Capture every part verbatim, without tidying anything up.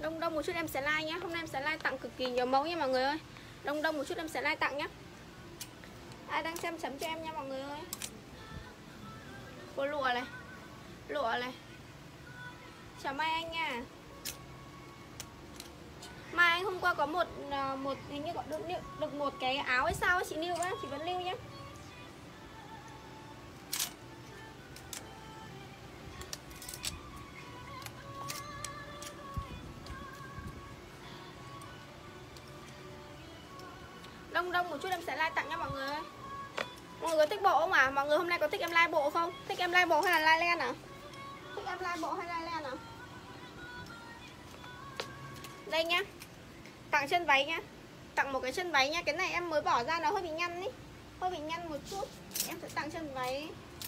Đông đông một chút em sẽ like nhé. Hôm nay em sẽ like tặng cực kỳ nhiều mẫu nha mọi người ơi. Đông đông một chút em sẽ like tặng nhé. Ai đang xem chấm cho em nha mọi người ơi. Có lụa này, lụa này. Chào Mai Anh nha. Mai Anh hôm qua có một một hình như có được, được một cái áo hay sao ấy, chị lưu á, chị vẫn lưu nhé. Đông đông một chút em sẽ like tặng nha mọi người ơi. Mọi người thích bộ không à? Mọi người hôm nay có thích em like bộ không? Thích em like bộ hay là like len à? Thích em like bộ hay like len à? Đây nhá. Tặng chân váy nhá. Tặng một cái chân váy nha. Cái này em mới bỏ ra nó hơi bị nhăn ý. Hơi bị nhăn một chút. Em sẽ tặng chân váy.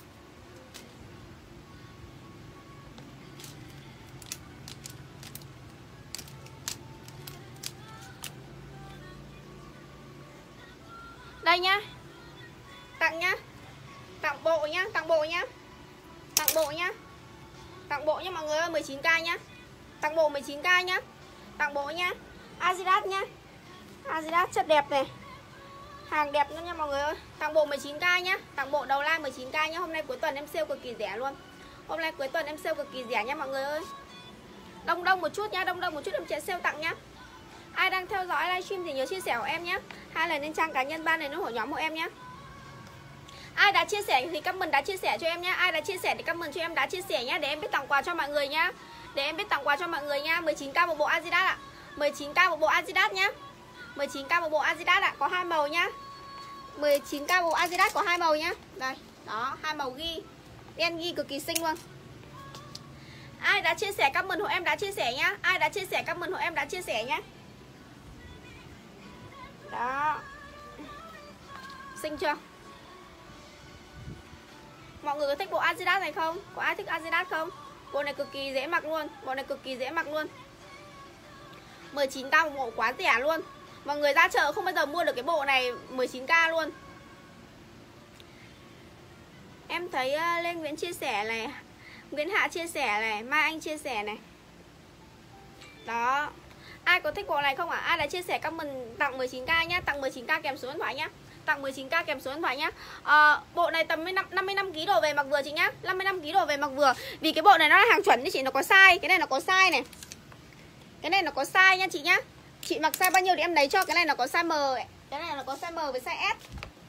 Đây nhá. Tặng nhá. Tặng bộ nhá, tặng bộ nhá. Tặng bộ nhá. Tặng bộ nhá mọi người ơi, mười chín k nhá. Tặng bộ mười chín k nhá. Tặng bộ nhá. Adidas nhá. Adidas chất đẹp này. Hàng đẹp nữa nha mọi người ơi. Tặng bộ mười chín k nhá. Tặng bộ đầu line mười chín k nhá. Hôm nay cuối tuần em sale cực kỳ rẻ luôn. Hôm nay cuối tuần em sale cực kỳ rẻ nha mọi người ơi. Đông đông một chút nhá, đông đông một chút em sẽ sale tặng nhá. Ai đang theo dõi livestream thì nhớ chia sẻ của em nhé. Hai lần lên trang cá nhân, ba lần lên hội nhóm của em nhé. Ai đã chia sẻ thì comment đã chia sẻ cho em nhé. Ai đã chia sẻ thì comment cho em đã chia sẻ nhé. Để em biết tặng quà cho mọi người nhá. Để em biết tặng quà cho mọi người nha. mười chín k một bộ Adidas ạ. mười chín k một bộ Adidas nhá. mười chín k một bộ Adidas ạ. Có hai màu nhá. mười chín k bộ Adidas có hai màu nhá. Đây, đó, hai màu ghi. Đen ghi cực kỳ xinh luôn. Ai đã chia sẻ comment hộ em đã chia sẻ nhá. Ai đã chia sẻ comment hộ em đã chia sẻ nhá. Đó. Xinh chưa? Mọi người có thích bộ Adidas này không? Có ai thích Adidas không? Bộ này cực kỳ dễ mặc luôn. Bộ này cực kỳ dễ mặc luôn. mười chín k một bộ quá rẻ luôn. Mọi người ra chợ không bao giờ mua được cái bộ này mười chín k luôn. Em thấy uh, Lê Nguyễn chia sẻ này, Nguyễn Hạ chia sẻ này, Mai Anh chia sẻ này. Đó. Ai có thích bộ này không ạ? À? Ai đã chia sẻ comment tặng mười chín k nhá. Tặng mười chín k kèm số điện thoại nhá. Tặng mười chín k kèm số điện thoại nhá. à, Bộ này tầm năm mươi lăm ki lô gam đồ về mặc vừa chị nhá. năm mươi lăm ki lô gam đồ về mặc vừa. Vì cái bộ này nó là hàng chuẩn đấy chị, nó có size. Cái này nó có size này. Cái này nó có size nha chị nhá. Chị mặc size bao nhiêu thì em lấy cho. Cái này nó có size M ấy. Cái này nó có size M với size S.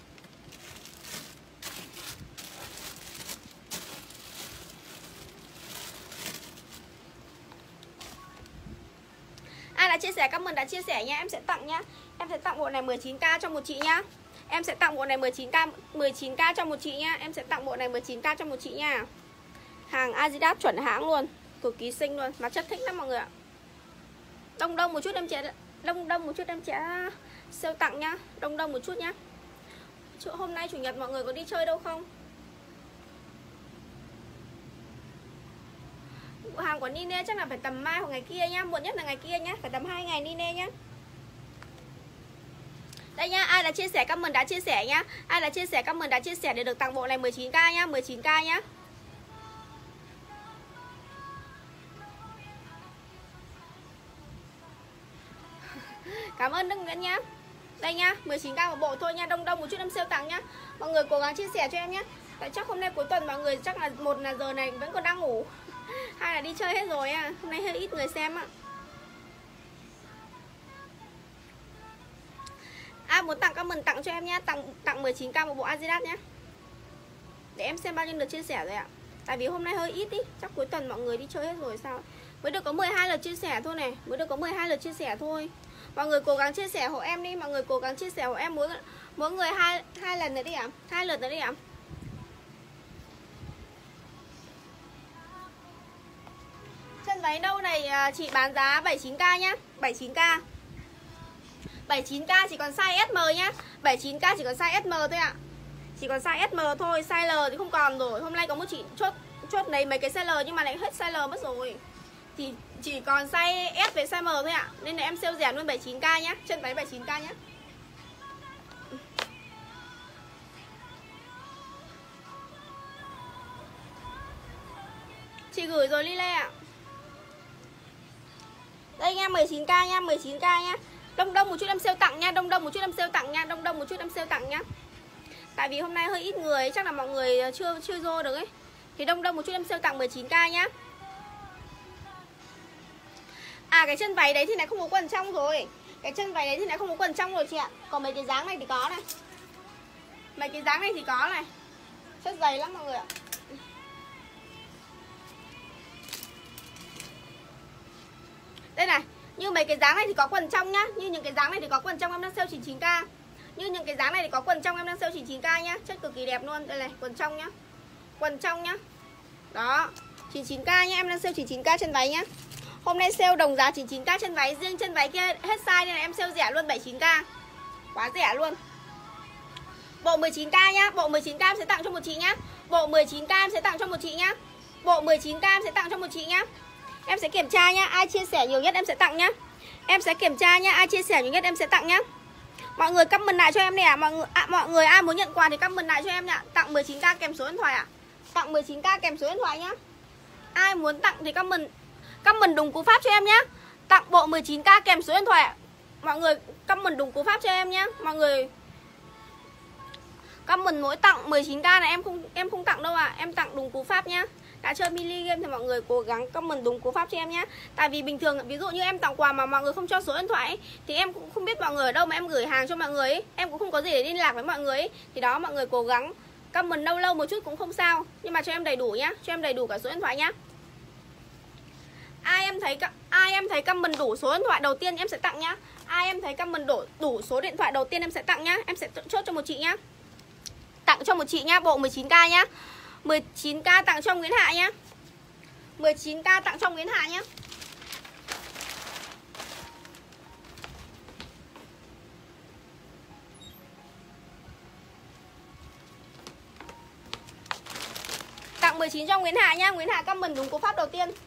Ai đã chia sẻ comment đã chia sẻ nha. Em sẽ tặng nhá. Em sẽ tặng bộ này mười chín k cho một chị nhá. Em sẽ tặng bộ này mười chín k mười chín k cho một chị nhá. Em sẽ tặng bộ này mười chín k cho một chị nha. Hàng Adidas chuẩn hãng luôn. Cực kỳ xinh luôn. Mặc chất thích lắm mọi người ạ. Đông đông một chút em sẽ Đông đông một chút em sẽ sale tặng nhá. Đông đông một chút nhá. Hôm nay chủ nhật mọi người có đi chơi đâu không? Hàng của Nine chắc là phải tầm mai hoặc ngày kia nhá. Muộn nhất là ngày kia nhá. Phải tầm hai ngày Nine nhá. Đây nhá, ai đã chia sẻ comment đã chia sẻ nhá. Ai đã chia sẻ comment đã chia sẻ để được tặng bộ này mười chín k nhá, mười chín k nhá. Cảm ơn Đức Nguyễn nhá. Đây nhá, mười chín k một bộ thôi nha. Đông đông một chút em sale tặng nhá. Mọi người cố gắng chia sẻ cho em nhá. Tại chắc hôm nay cuối tuần mọi người chắc là một là giờ này vẫn còn đang ngủ. Hai là đi chơi hết rồi à. Hôm nay hơi ít người xem ạ. Ai muốn tặng comment tặng cho em nhá. Tặng tặng mười chín k một bộ Adidas nhá. Để em xem bao nhiêu lượt chia sẻ rồi ạ. Tại vì hôm nay hơi ít ý. Chắc cuối tuần mọi người đi chơi hết rồi sao. Mới được có mười hai lượt chia sẻ thôi này. Mới được có mười hai lượt chia sẻ thôi. Mọi người cố gắng chia sẻ hộ em đi. Mọi người cố gắng chia sẻ hộ em mỗi, mỗi người hai, hai lần nữa đi ạ. Hai lượt nữa đi ạ. Chân váy đâu này chị bán giá bảy mươi chín k nhá. bảy mươi chín k bảy mươi chín k chỉ còn size ét em nhá. bảy mươi chín k chỉ còn size ét em thôi ạ. Chỉ còn size ét em thôi. Size L thì không còn rồi. Hôm nay có một chị chốt chốt lấy mấy cái size L nhưng mà lại hết size L mất rồi. Thì chỉ còn size S với size M thôi ạ. Nên là em sale rẻ luôn bảy mươi chín k nhá. Chân váy bảy mươi chín k nhá. Chị gửi rồi Lily ạ. Đây nha, mười chín k nha, mười chín k nha. Đông đông một chút em sale tặng nha, đông đông một chút em sale tặng nha, đông đông một chút em sale tặng nha. Tại vì hôm nay hơi ít người, chắc là mọi người chưa chưa vô được ấy. Thì đông đông một chút em sale tặng mười chín k nhá. À cái chân váy đấy thì lại không có quần trong rồi. Cái chân váy đấy thì lại không có quần trong rồi chị ạ. Còn mấy cái dáng này thì có này. Mấy cái dáng này thì có này. Chất dày lắm mọi người ạ. Đây này, như mấy cái dáng này thì có quần trong nhá. Như những cái dáng này thì có quần trong, em đang sale chín mươi chín k. Như những cái dáng này thì có quần trong, em đang sale chín mươi chín k nhá. Chất cực kỳ đẹp luôn. Đây này, quần trong nhá. Quần trong nhá. Đó, chín mươi chín k nhá, em đang sale chín mươi chín k chân váy nhá. Hôm nay sale đồng giá chín mươi chín k chân váy, riêng chân váy kia hết size nên là em sale rẻ luôn bảy mươi chín k. Quá rẻ luôn. Bộ mười chín k nhá, bộ mười chín k em sẽ tặng cho một chị nhá. Bộ mười chín k em sẽ tặng cho một chị nhá. Bộ mười chín k em sẽ tặng cho một chị nhá. Em sẽ kiểm tra nhá, ai chia sẻ nhiều nhất em sẽ tặng nhá. Em sẽ kiểm tra nhá, ai chia sẻ nhiều nhất em sẽ tặng nhá. Mọi người comment lại cho em nè, mọi người à, mọi người ai muốn nhận quà thì comment lại cho em nhá. Tặng mười chín k kèm số điện thoại ạ. À? Tặng mười chín k kèm số điện thoại nhá. Ai muốn tặng thì comment comment đúng cú pháp cho em nhá. Tặng bộ mười chín k kèm số điện thoại. Mọi người comment đúng cú pháp cho em nhá. Mọi người comment mỗi tặng mười chín k này em không em không tặng đâu ạ. À. Em tặng đúng cú pháp nhá. Đã chơi mini game thì mọi người cố gắng comment đúng cú pháp cho em nhá. Tại vì bình thường ví dụ như em tặng quà mà mọi người không cho số điện thoại ấy, thì em cũng không biết mọi người ở đâu mà em gửi hàng cho mọi người ấy. Em cũng không có gì để liên lạc với mọi người ấy. Thì đó, mọi người cố gắng comment lâu lâu một chút cũng không sao, nhưng mà cho em đầy đủ nhá, cho em đầy đủ cả số điện thoại nhá. Ai em thấy ai em thấy comment đủ số điện thoại đầu tiên em sẽ tặng nhá. Ai em thấy comment đủ đủ số điện thoại đầu tiên em sẽ tặng nhá. Em sẽ chốt cho một chị nhá. Tặng cho một chị nhá, bộ mười chín k nhá. mười chín k tặng cho Nguyễn Hạ nhá. mười chín k tặng cho Nguyễn Hạ nhá. Tặng mười chín cho Nguyễn Hạ nhá. Nguyễn Hạ comment đúng cú pháp đầu tiên.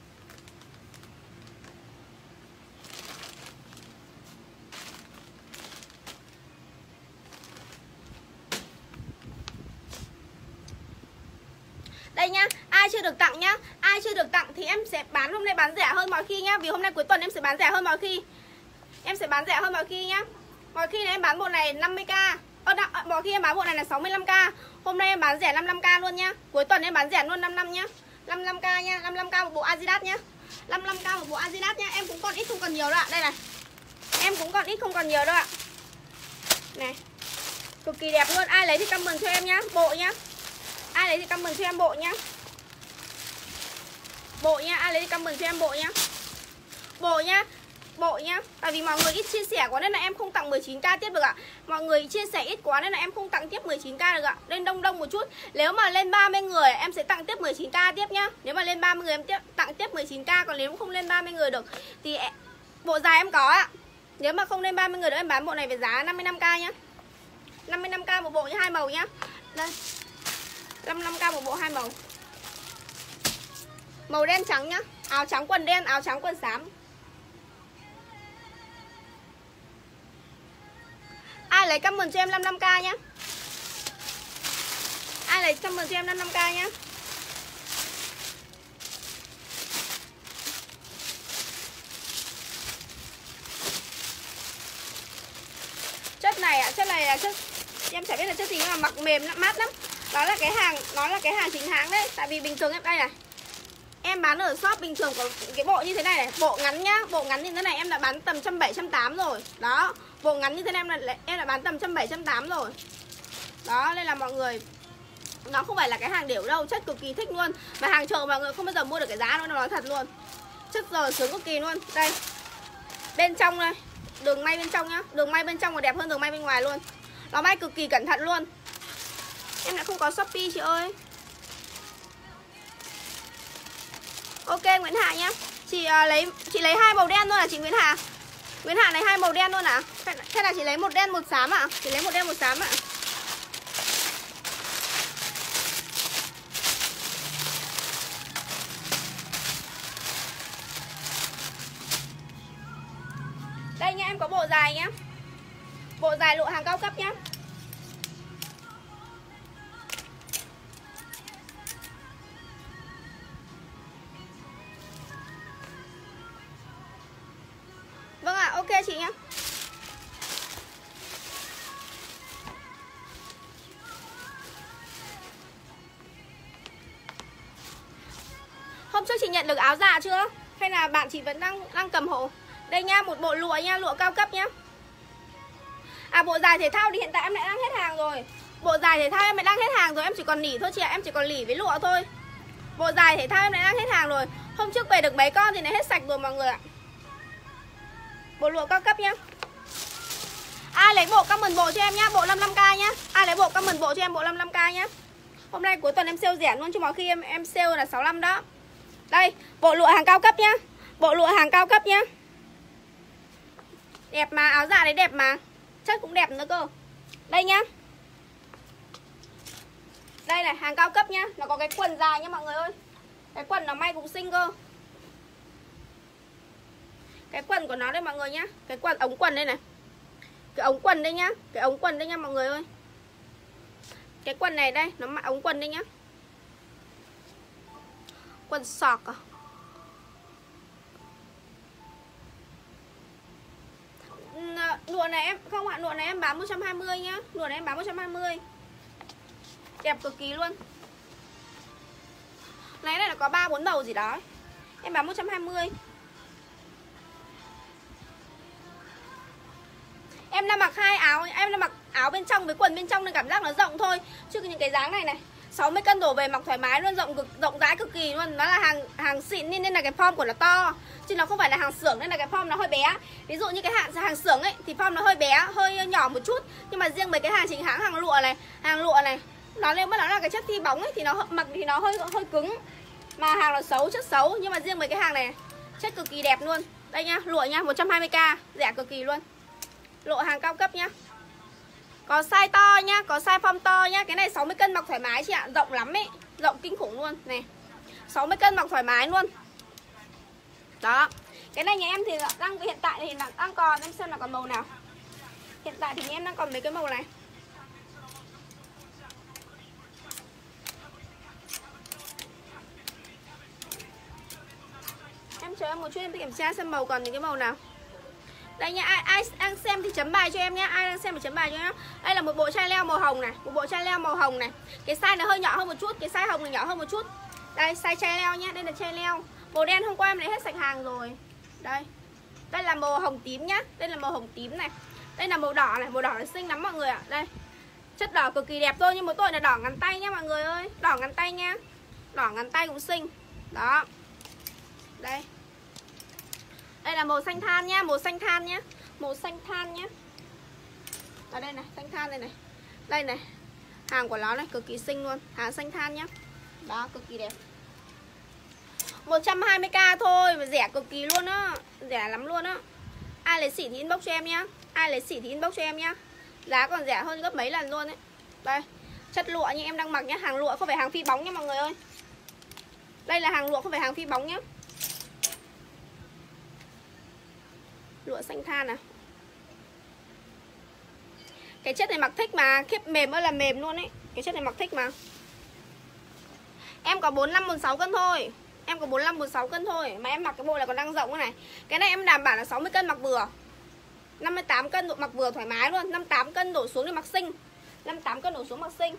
Đây nhá, ai chưa được tặng nhá. Ai chưa được tặng thì em sẽ bán hôm nay bán rẻ hơn mọi khi nhá. Vì hôm nay cuối tuần em sẽ bán rẻ hơn mọi khi. Em sẽ bán rẻ hơn mọi khi nhá. Mọi khi này em bán bộ này năm mươi k. Ờ, mọi khi em bán bộ này là sáu mươi lăm k. Hôm nay em bán rẻ năm mươi lăm k luôn nhá. Cuối tuần em bán rẻ luôn năm mươi lăm nhá. năm mươi lăm k nhá, năm mươi lăm k một bộ Adidas nhá. năm mươi lăm k một bộ Adidas nhá. Em cũng còn ít không còn nhiều đâu ạ. Đây này. Em cũng còn ít không còn nhiều đâu ạ. Này. Cực kỳ đẹp luôn. Ai lấy thì comment cho em nhá. Bộ nhá. Ai lấy thì comment cho em bộ nhá. Bộ nhá, ai lấy thì comment cho em bộ nhá. Bộ nhá. Bộ nhá. Tại vì mọi người ít chia sẻ quá nên là em không tặng mười chín k tiếp được ạ. Mọi người chia sẻ ít quá nên là em không tặng tiếp mười chín k được ạ. Lên đông đông một chút. Nếu mà lên ba mươi người em sẽ tặng tiếp mười chín k tiếp nhá. Nếu mà lên ba mươi người em tiếp tặng tiếp mười chín k, còn nếu không lên ba mươi người được thì em, bộ dài em có ạ. Nếu mà không lên ba mươi người nữa em bán bộ này với giá năm mươi lăm k nhá. năm mươi lăm k một bộ như hai màu nhá. Đây. năm mươi lăm k một bộ hai màu. Màu đen trắng nhá. Áo trắng quần đen, áo trắng quần xám. Ai lấy comment cho em năm mươi lăm k nhá. Ai lấy comment cho em năm mươi lăm k nhá. Chất này ạ, chất này là chất em chả biết là chất gì nhưng mà mặc mềm lắm, mát lắm. Đó là cái hàng, nó là cái hàng chính hãng đấy. Tại vì bình thường em đây này, em bán ở shop bình thường có cái bộ như thế này này, bộ ngắn nhá, bộ ngắn như thế này em đã bán tầm một trăm bảy mươi, một trăm tám mươi rồi. Đó, bộ ngắn như thế này em là em đã bán tầm một trăm bảy mươi, một trăm tám mươi rồi. Đó, nên là mọi người, nó không phải là cái hàng đểu đâu, chất cực kỳ thích luôn. Mà hàng chợ mọi người không bao giờ mua được cái giá đâu, nó nói thật luôn. Chất giờ sướng cực kỳ luôn. Đây. Bên trong đây, đường may bên trong nhá, đường may bên trong còn đẹp hơn đường may bên ngoài luôn. Nó may cực kỳ cẩn thận luôn. Em lại không có Shopee chị ơi. Ok Nguyễn Hạ nhá. Chị uh, lấy chị lấy hai màu đen luôn à chị Nguyễn Hạ? Nguyễn Hạ lấy hai màu đen luôn à? Thế là chị lấy một đen một xám ạ? À? Chị lấy một đen một xám ạ? À? Đây nhá, em có bộ dài nhá. Bộ dài lộ hàng cao cấp nhá. ok chị nhá. Hôm trước chị nhận được áo dạ chưa? Hay là bạn chị vẫn đang đang cầm hộ? Đây nha, một bộ lụa nha, lụa cao cấp nhá. À bộ dài thể thao thì hiện tại em lại đang hết hàng rồi. Bộ dài thể thao em lại đang hết hàng rồi, em chỉ còn nỉ thôi chị ạ, em chỉ còn lỉ với lụa thôi. Bộ dài thể thao em lại đang hết hàng rồi. Hôm trước về được mấy con thì lại hết sạch rồi mọi người ạ. Bộ lụa cao cấp nhá. Ai lấy bộ comment bộ cho em nhá, bộ năm mươi lăm k nhá. Ai lấy bộ comment bộ cho em bộ năm mươi lăm k nhá. Hôm nay cuối tuần em sale rẻ luôn, chứ mà khi em em sale là sáu mươi lăm đó. Đây, bộ lụa hàng cao cấp nhá. Bộ lụa hàng cao cấp nhá. Đẹp mà, áo dạ đấy đẹp mà. Chất cũng đẹp nữa cơ. Đây nhá. Đây này, hàng cao cấp nhá. Nó có cái quần dài nhá mọi người ơi. Cái quần nó may cũng xinh cơ. Cái quần của nó đây mọi người nhá. Cái quần, ống quần đây này. Cái ống quần đây nhá. Cái ống quần đây nha mọi người ơi. Cái quần này đây, nó mặc ống quần đây nhá. Quần sọc à. Lụa này em, không ạ, lụa này em bán một trăm hai mươi nhá. Lụa này em bán một trăm hai mươi. Đẹp cực kỳ luôn. Này này là có ba bốn đầu gì đó. Em bán một trăm hai mươi. Em đang mặc hai áo, em đang mặc áo bên trong với quần bên trong nên cảm giác nó rộng thôi. Chứ những cái dáng này này, sáu mươi cân đổ về mặc thoải mái luôn, rộng cực, rộng rãi cực kỳ luôn. Nó là hàng hàng xịn nên, nên là cái form của nó to. Chứ nó không phải là hàng xưởng nên là cái form nó hơi bé. Ví dụ như cái hàng hàng xưởng ấy thì form nó hơi bé, hơi nhỏ một chút. Nhưng mà riêng mấy cái hàng chính hãng, hàng lụa này, hàng lụa này, nó lên mất nó là cái chất thi bóng ấy thì nó mặc thì nó hơi hơi cứng. Mà hàng nó xấu, chất xấu, nhưng mà riêng mấy cái hàng này chất cực kỳ đẹp luôn. Đây nhá, lụa nhá, một trăm hai mươi k, rẻ cực kỳ luôn. Lụa hàng cao cấp nhá. Có size to nhá, có size form to nhá. Cái này sáu mươi cân mặc thoải mái chị ạ, rộng lắm ấy, rộng kinh khủng luôn này. sáu mươi cân mặc thoải mái luôn. Đó. Cái này nhà em thì đang hiện tại thì đang còn, em xem là còn màu nào. Hiện tại thì nhà em đang còn mấy cái màu này. Em chờ em một chút em kiểm tra xem màu còn những cái màu nào. Đây nha, ai, ai đang xem thì chấm bài cho em nhá. Ai đang xem thì chấm bài cho em nhá. Đây là một bộ chai leo màu hồng này. Một bộ chai leo màu hồng này. Cái size nó hơi nhỏ hơn một chút. Cái size hồng này nhỏ hơn một chút. Đây, size chai leo nhá. Đây là chai leo. Màu đen hôm qua em lấy hết sạch hàng rồi. Đây. Đây là màu hồng tím nhá. Đây là màu hồng tím này. Đây là màu đỏ này. Màu đỏ là xinh lắm mọi người ạ. Đây. Chất đỏ cực kỳ đẹp thôi. Nhưng mỗi tội là đỏ ngắn tay nhá mọi người ơi. Đỏ ngắn tay nha. Đỏ ngắn tay cũng xinh. Đó. Đây. Đây là màu xanh than nhá, màu xanh than nhá. Màu xanh than nhá. Ở đây này, xanh than đây này. Đây này. Hàng của nó này cực kỳ xinh luôn. Hàng xanh than nhá. Đó, cực kỳ đẹp. một trăm hai mươi k thôi mà rẻ cực kỳ luôn á. Rẻ lắm luôn á. Ai lấy xỉ thì inbox cho em nhá. Ai lấy xỉ thì inbox cho em nhá. Giá còn rẻ hơn gấp mấy lần luôn ấy. Đây, chất lụa như em đang mặc nhá. Hàng lụa không phải hàng phi bóng nhá mọi người ơi. Đây là hàng lụa không phải hàng phi bóng nhá. Lụa xanh than à. Cái chất này mặc thích mà. Khiếp mềm ơi là mềm luôn ấy. Cái chất này mặc thích mà. Em có bốn mươi lăm bốn mươi sáu cân thôi. Em có bốn mươi lăm bốn mươi sáu cân thôi. Mà em mặc cái bộ này còn đang rộng cái này. Cái này em đảm bảo là sáu mươi cân mặc vừa. Năm mươi tám cân độ mặc vừa thoải mái luôn. Năm mươi tám cân đổ xuống thì mặc xinh. Năm mươi tám cân đổ xuống mặc xinh.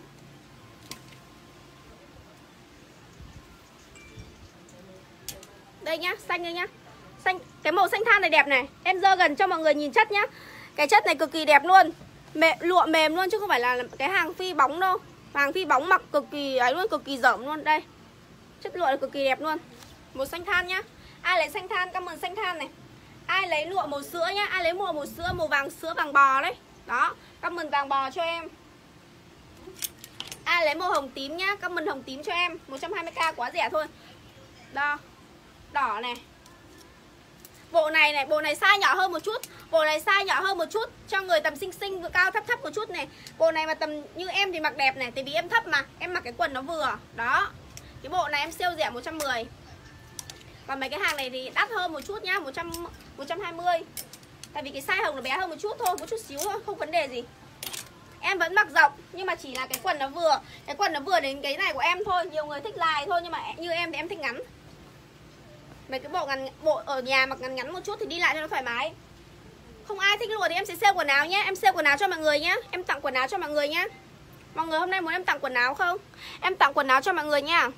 Đây nhá, xanh đây nhá. Xanh, cái màu xanh than này đẹp này. Em dơ gần cho mọi người nhìn chất nhá. Cái chất này cực kỳ đẹp luôn. Mẹ, lụa mềm luôn chứ không phải là cái hàng phi bóng đâu. Hàng phi bóng mặc cực kỳ ấy luôn, cực kỳ dởm luôn. Đây. Chất lụa này cực kỳ đẹp luôn. Màu xanh than nhá. Ai lấy xanh than, comment xanh than này. Ai lấy lụa màu sữa nhá. Ai lấy màu màu sữa, màu vàng sữa vàng bò đấy. Đó, comment vàng bò cho em. Ai lấy màu hồng tím nhá, comment hồng tím cho em. Một trăm hai mươi k quá rẻ thôi. Đó. Đỏ này. Bộ này này, bộ này size nhỏ hơn một chút. Bộ này size nhỏ hơn một chút cho người tầm xinh xinh, cao thấp thấp một chút này. Bộ này mà tầm như em thì mặc đẹp này. Tại vì em thấp mà, em mặc cái quần nó vừa. Đó. Cái bộ này em sale rẻ một trăm mười. Còn mấy cái hàng này thì đắt hơn một chút nhá, một trăm, một trăm hai mươi. Tại vì cái size hồng nó bé hơn một chút thôi, một chút xíu thôi, không vấn đề gì. Em vẫn mặc rộng nhưng mà chỉ là cái quần nó vừa. Cái quần nó vừa đến cái này của em thôi. Nhiều người thích dài thôi nhưng mà như em thì em thích ngắn. Mấy cái bộ ngắn, bộ ở nhà mặc ngắn ngắn một chút thì đi lại cho nó thoải mái. Không ai thích lụa thì em sẽ sale quần áo nhé. Em sale quần áo cho mọi người nhé. Em tặng quần áo cho mọi người nhé. Mọi người hôm nay muốn em tặng quần áo không? Em tặng quần áo cho mọi người nha.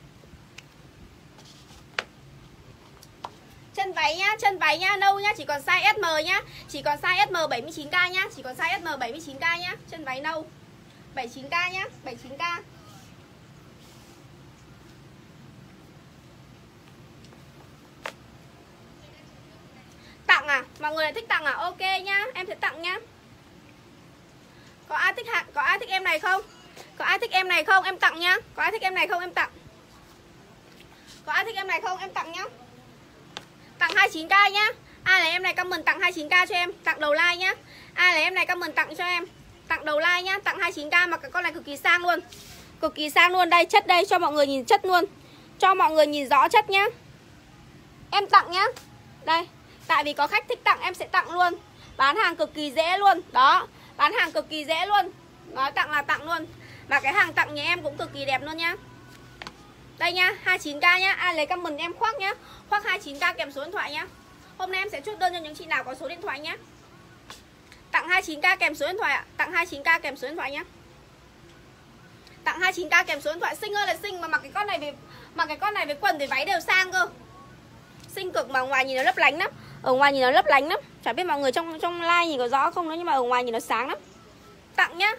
Chân váy nhá, chân váy nhá, nâu nhá, chỉ còn size ét em nhá. Chỉ còn size ét em bảy mươi chín k nhá. Chỉ còn size ét em bảy mươi chín k nhá. Chân váy nâu bảy mươi chín k nhá, bảy mươi chín k. Tặng à? Mọi người thích tặng à? Ok nhá, em sẽ tặng nhá. Có ai thích hạn, có ai thích em này không? Có ai thích em này không? Em tặng nhá. Có ai thích em này không? Em tặng. Có ai thích em này không? Em tặng nhá. Tặng hai mươi chín k nhá. Ai lấy em này comment tặng hai mươi chín k cho em, tặng đầu like nhá. Ai lấy em này comment tặng cho em, tặng đầu like nhá, tặng hai mươi chín k mà cái con này cực kỳ sang luôn. Cực kỳ sang luôn, đây chất đây cho mọi người nhìn chất luôn. Cho mọi người nhìn rõ chất nhá. Em tặng nhá. Đây, tại vì có khách thích tặng em sẽ tặng luôn. Bán hàng cực kỳ dễ luôn. Đó, bán hàng cực kỳ dễ luôn. Nói tặng là tặng luôn. Mà cái hàng tặng nhà em cũng cực kỳ đẹp luôn nhá. Đây nhá, hai mươi chín k nhá. Ai lấy comment em khoác nhá. Khoác hai mươi chín k kèm số điện thoại nhá. Hôm nay em sẽ chốt đơn cho những chị nào có số điện thoại nhá. Tặng hai mươi chín k kèm số điện thoại ạ. Tặng hai mươi chín k kèm số điện thoại nhá. Tặng hai mươi chín k kèm số điện thoại. Xinh ơi là xinh, mà mặc cái con này về mặc cái con này với quần với váy đều sang cơ. Xinh cực mà ngoài nhìn nó lấp lánh lắm. Ở ngoài nhìn nó lấp lánh lắm. Chả biết mọi người trong trong live nhìn có rõ không nữa, nhưng mà ở ngoài nhìn nó sáng lắm. Tặng nhá.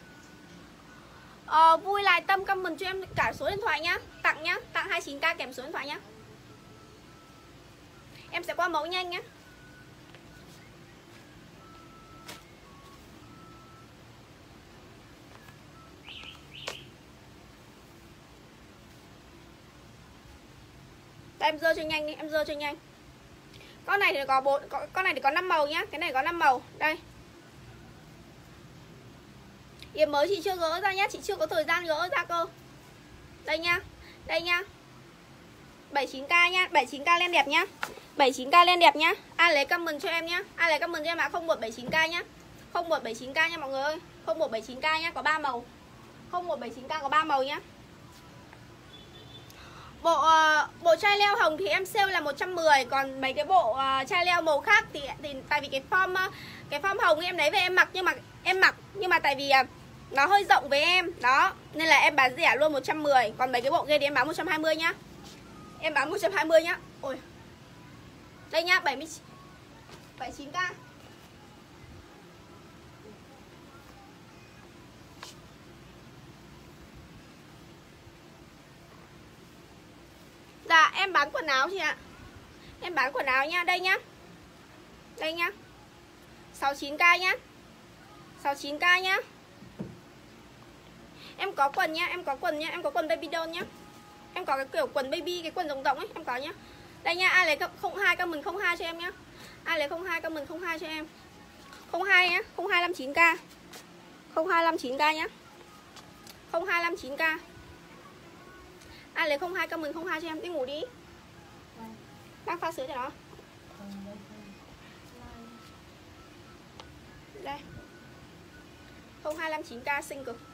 Ờ, vui lại tâm comment cho em cả số điện thoại nhá. Tặng nhá, tặng hai mươi chín k kèm số điện thoại nhá. Em sẽ qua mẫu nhanh nhá. Đây, em dơ cho nhanh đi, em dơ cho nhanh. Con này thì có bốn, con này thì có năm màu nhá, cái này có năm màu. Đây. Yếm mới chị chưa gỡ ra nhá, chị chưa có thời gian gỡ ra cơ. Đây nhá. Đây nhá. bảy mươi chín k nhá, bảy mươi chín k len đẹp nhá. bảy mươi chín k len đẹp nhá. Ai lấy comment cho em nhá. Ai lấy comment cho em ạ, không một bảy chín k nhá. không một bảy chín k nha mọi người ơi. không một bảy chín k nhá, có ba màu. không một bảy chín k có ba màu nhá. Bộ uh, bộ chai leo hồng thì em sale là một trăm mười, còn mấy cái bộ uh, chai leo màu khác thì thì tại vì cái form uh, cái form hồng em lấy về em mặc, nhưng mà em mặc nhưng mà tại vì uh, nó hơi rộng với em, đó nên là em bán rẻ luôn một trăm mười, còn mấy cái bộ kia thì em bán một trăm hai mươi nhá. Em bán một trăm hai mươi nhá. Ôi. Đây nhá, bảy mươi bảy mươi chín k. Dạ, em bán quần áo chị ạ. Em bán quần áo nha, đây nhá. Đây nhá. sáu mươi chín k nhá. sáu mươi chín k nhá. Em có quần nhá, em có quần nhá, em có quần baby doll nhá. Em có cái kiểu quần baby, cái quần rộng rộng ấy, em có nhá. Đây nha, ai lấy không hai comment không hai cho em nhá. Ai lấy không hai comment không hai cho em. không hai nhá, không hai năm chín k. không hai năm chín k nhá. không hai năm chín k. Ai lấy không hai comment không hai cho em, đi ngủ đi. Đang pha sữa cho nó. Đây. không hai năm chín k xinh cực.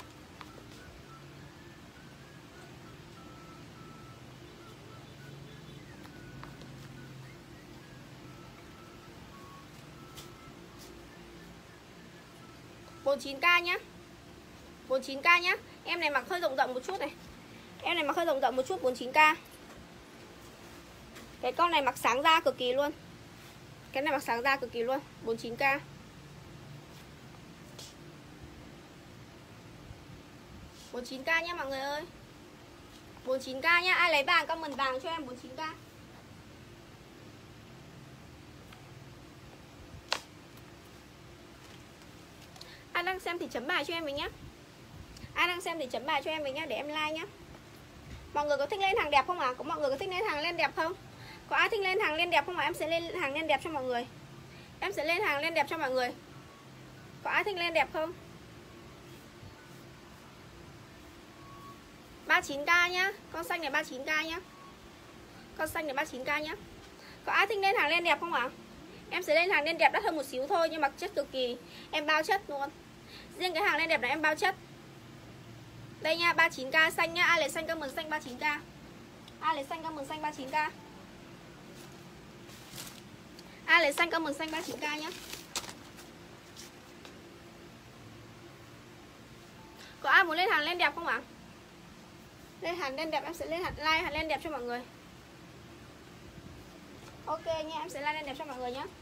bốn mươi chín k nhá. bốn mươi chín k nhá. Em này mặc hơi rộng rộng một chút này. Em này mặc hơi rộng rộng một chút, bốn mươi chín k. Cái con này mặc sáng da cực kỳ luôn. Cái này mặc sáng da cực kỳ luôn, bốn mươi chín k. bốn mươi chín k nhá mọi người ơi. bốn mươi chín k nhá, ai lấy vàng comment vàng cho em bốn mươi chín k. Ai đang xem thì chấm bài cho em với nhá. Ai đang xem thì chấm bài cho em với nhá, để em like nhá. Mọi người có thích lên hàng đẹp không ạ? À? Có mọi người có thích lên hàng lên đẹp không? Có ai thích lên hàng lên đẹp không ạ? À? Em sẽ lên hàng lên đẹp cho mọi người. Em sẽ lên hàng lên đẹp cho mọi người. Có ai thích lên đẹp không? ba mươi chín k nhá. Con xanh này ba mươi chín k nhá. Con xanh này ba mươi chín k nhá. Có ai thích lên hàng lên đẹp không ạ? À? Em sẽ lên hàng lên đẹp đắt hơn một xíu thôi, nhưng mà chất cực kỳ. Em bao chất luôn. Riêng cái hàng lên đẹp này em bao chất. Đây nha, ba mươi chín k xanh nhá. Ai lấy xanh comment xanh ba mươi chín k. Ai lấy xanh comment xanh ba mươi chín k. Ai lấy xanh comment xanh ba mươi chín k nhá. Có ai muốn lên hàng len đẹp không ạ? À? Lên hàng len đẹp em sẽ lên hàng like hàng len đẹp cho mọi người. Ok nha, em sẽ like len đẹp cho mọi người nhé.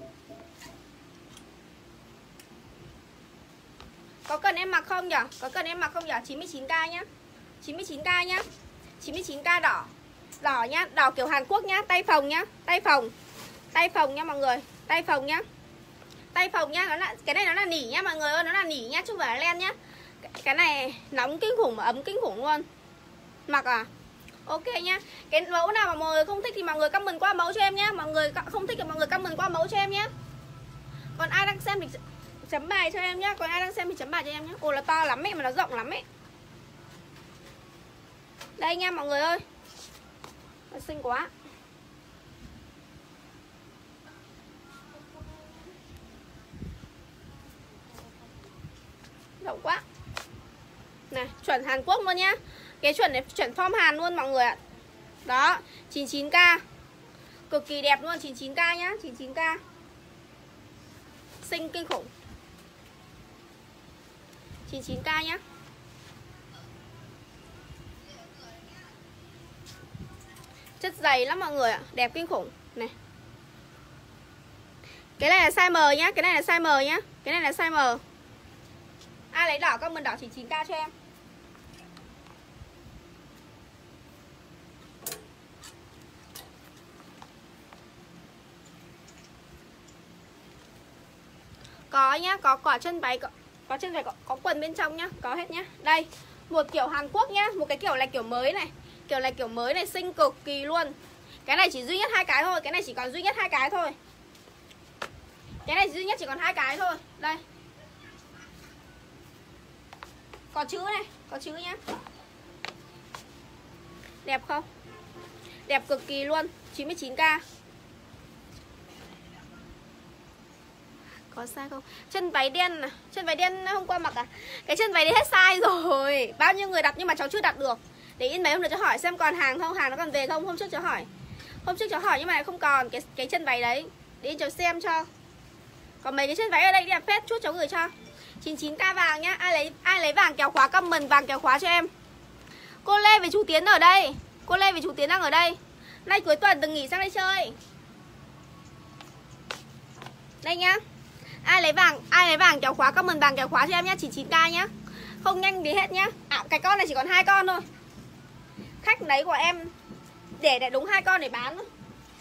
Có cần em mặc không nhỉ? Có cần em mặc không nhỉ? chín mươi chín k nhá. chín mươi chín k nhá. chín mươi chín k đỏ. Đỏ nhá, đỏ kiểu Hàn Quốc nhá, tay phồng nhá, tay phồng. Tay phồng nha mọi người, tay phồng nhá. Tay phồng nhá, nó là cái này nó là nỉ nhá mọi người ơi, nó là nỉ nhá, chứ không phải là len nhá. Cái này nóng kinh khủng mà ấm kinh khủng luôn. Mặc à? Ok nhá. Cái mẫu nào mà mọi người không thích thì mọi người comment qua mẫu cho em nhá. Mọi người không thích thì mọi người comment qua mẫu cho em nhá. Còn ai đang xem thì chấm bài cho em nhá. Còn ai đang xem thì chấm bài cho em nhá. Ồ là to lắm ấy mà nó rộng lắm ấy. Đây nha mọi người ơi. Nó xinh quá. Rộng quá. Này, chuẩn Hàn Quốc luôn nhá. Cái chuẩn này chuẩn form Hàn luôn mọi người ạ. Đó, chín mươi chín k. Cực kỳ đẹp luôn, chín mươi chín k nhá, chín mươi chín k. Xinh kinh khủng. chín mươi chín k nhá. Chất dày lắm mọi người ạ, đẹp kinh khủng. Này. Cái này là size M nhá, cái này là size M nhá. Cái này là size M. Ai lấy đỏ comment đỏ chín mươi chín k cho em. Có nhá, có quả chân váy, có, có chân váy, có, có quần bên trong nhá, có hết nhá. Đây, một kiểu Hàn Quốc nhá, một cái kiểu là kiểu mới này. Kiểu là kiểu mới này, xinh cực kỳ luôn. Cái này chỉ duy nhất hai cái thôi, cái này chỉ còn duy nhất hai cái thôi. Cái này duy nhất chỉ còn hai cái thôi. Đây. Có chữ này, có chữ nhá. Đẹp không? Đẹp cực kỳ luôn, chín mươi chín k. Có size không? Chân váy đen này, chân váy đen hôm qua mặc à? Cái chân váy đấy hết size rồi. Bao nhiêu người đặt nhưng mà cháu chưa đặt được. Để in mấy hôm nữa cho hỏi xem còn hàng không, hàng nó còn về không. Hôm trước cháu hỏi. Hôm trước cháu hỏi nhưng mà lại không còn cái cái chân váy đấy. Để in cháu xem cho. Còn mấy cái chân váy ở đây đẹp phết, chút cháu gửi cho. chín mươi chín k vàng nhá. Ai lấy ai lấy vàng kéo khóa comment vàng kéo khóa cho em. Cô Lê với chú Tiến ở đây. Cô Lê với chú Tiến đang ở đây. Nay cuối tuần đừng nghỉ sang đây chơi. Đây nhá. Ai lấy vàng, ai lấy vàng kéo khóa comment vàng kéo khóa cho em nhá, chín mươi chín k nhá. Không nhanh đi hết nhá. À, cái con này chỉ còn hai con thôi. Khách lấy của em để để đúng hai con để bán thôi.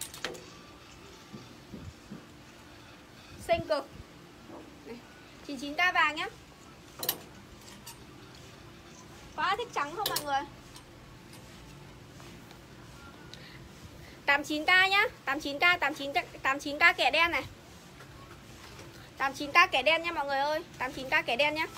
Xinh cực. Này, chín mươi chín k vàng nhá. Có ai thích trắng không mọi người? tám mươi chín k nhá, tám mươi chín k, tám mươi chín k, tám mươi chín k kẻ đen này. tám mươi chín k kẻ đen nha mọi người ơi, tám mươi chín k kẻ đen nhá.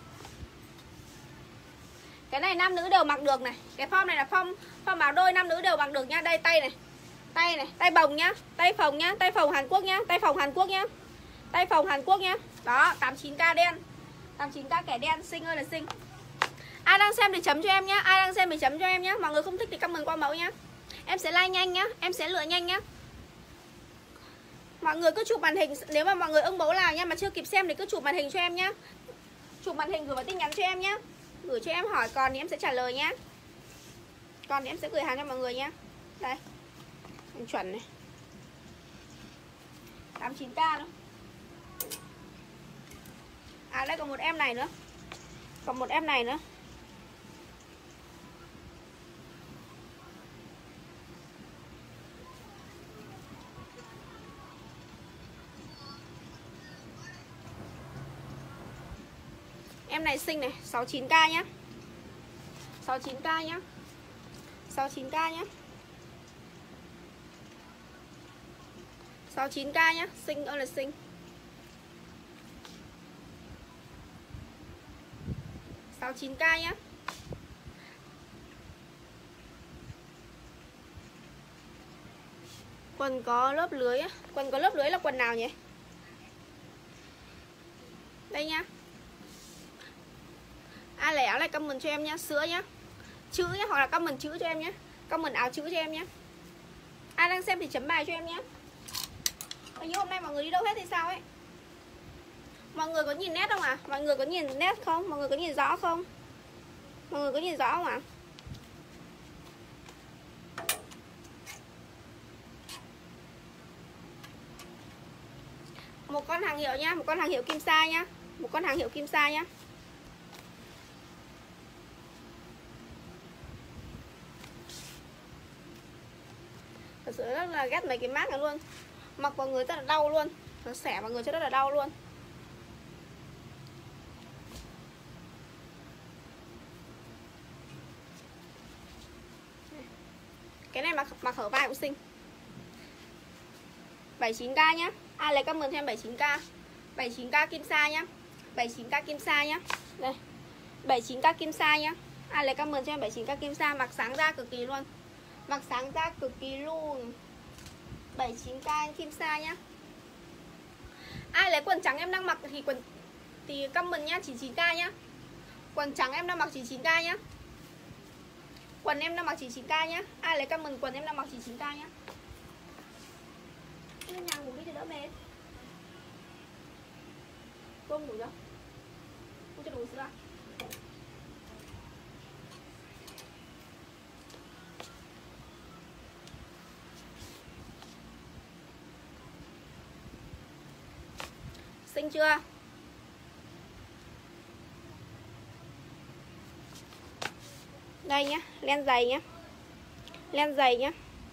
Cái này nam nữ đều mặc được này. Cái form này là form form áo đôi nam nữ đều mặc được nhá. Đây tay này. Tay này, tay bồng nhá, tay phồng nhá, tay phồng Hàn Quốc nhá, tay phồng Hàn Quốc nhá. Tay phồng Hàn Quốc nhá. Đó, tám mươi chín k đen. tám mươi chín k kẻ đen, xinh ơi là xinh. Ai đang xem thì chấm cho em nhá, ai đang xem thì chấm cho em nhá. Mọi người không thích thì comment qua mẫu nhá. Em sẽ like nhanh nhá, em sẽ lựa nhanh nhá. Mọi người cứ chụp màn hình, nếu mà mọi người ưng mẫu nào nha mà chưa kịp xem thì cứ chụp màn hình cho em nhá. Chụp màn hình gửi vào tin nhắn cho em nhá. Gửi cho em hỏi còn thì em sẽ trả lời nhá. Còn thì em sẽ gửi hàng cho mọi người nhá. Đây. Em chuẩn này. tám mươi chín k nữa. À đây còn một em này nữa. Còn một em này nữa. Em này xinh này, sáu mươi chín k nhá. sáu mươi chín k nhá. sáu mươi chín k nhá. sáu mươi chín k nhá, xinh ơi là xinh. sáu mươi chín k nhá. Quần có lớp lưới á. Quần có lớp lưới là quần nào nhỉ? Đây nhá. Ai lấy áo này comment cho em nhá, sữa nhá. Chữ nhá, hoặc là comment chữ cho em nhá. Comment áo chữ cho em nhá. Ai đang xem thì chấm bài cho em nhá. Như hôm nay mọi người đi đâu hết thì sao ấy. Mọi người có nhìn nét không ạ? À? Mọi người có nhìn nét không? Mọi người có nhìn rõ không? Mọi người có nhìn rõ không ạ? À? Một con hàng hiệu nhá, một con hàng hiệu kim sa nhá. Một con hàng hiệu kim sa nhá. Thật sự rất là ghét mấy cái mác này luôn. Mặc vào người rất là đau luôn. Nó xẻ vào người cho rất là đau luôn. Cái này mặc, mặc hở vai cũng xinh. bảy mươi chín k nhá. Ai lấy comment thêm bảy mươi chín k. bảy mươi chín k kim sa nhá. bảy mươi chín k kim sa nhá. Đây. bảy mươi chín k kim sa nhá. Ai lấy comment cho em bảy mươi chín k kim sa, mặc sáng da cực kỳ luôn. Mặc sáng da cực kỳ luôn. bảy mươi chín k kim sa nhá. Ai lấy quần trắng em đang mặc thì quần thì comment nhá, chín mươi chín k nhá. Quần trắng em đang mặc chín mươi chín k nhá. Quần em đang mặc chín mươi chín k nhá. Ai lấy comment quần em đang mặc chín mươi chín k nhá. Lên nhà ngủ đi cho đỡ mệt. Cô ngủ chưa? Cô cho đủ sữa à? Xinh chưa? Đây nhá, len dày nhá. Len dày nhá.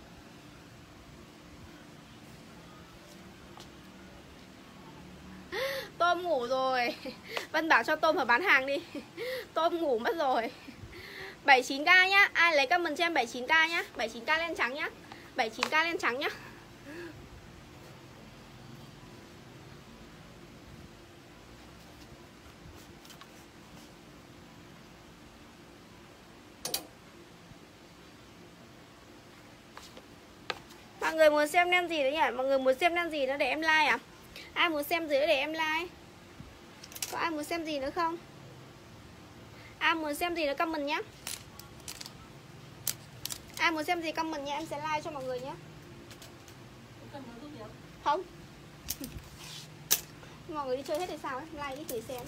Tôm ngủ rồi. Vân bảo cho Tôm ở bán hàng đi. Tôm ngủ mất rồi. bảy mươi chín k nhá. Ai lấy comment cho em bảy mươi chín k nhá. bảy mươi chín k len trắng nhá. bảy mươi chín k len trắng nhá. Mọi người muốn xem len gì đấy nhỉ? Mọi người muốn xem len gì nữa để em like à? Ai muốn xem gì nữa để em like? Có ai muốn xem gì nữa không? Ai muốn xem gì nữa comment nhé. Ai muốn xem gì comment nhé, em sẽ like cho mọi người nhé. Không. Mọi người đi chơi hết thì sao ấy, like đi thử xem.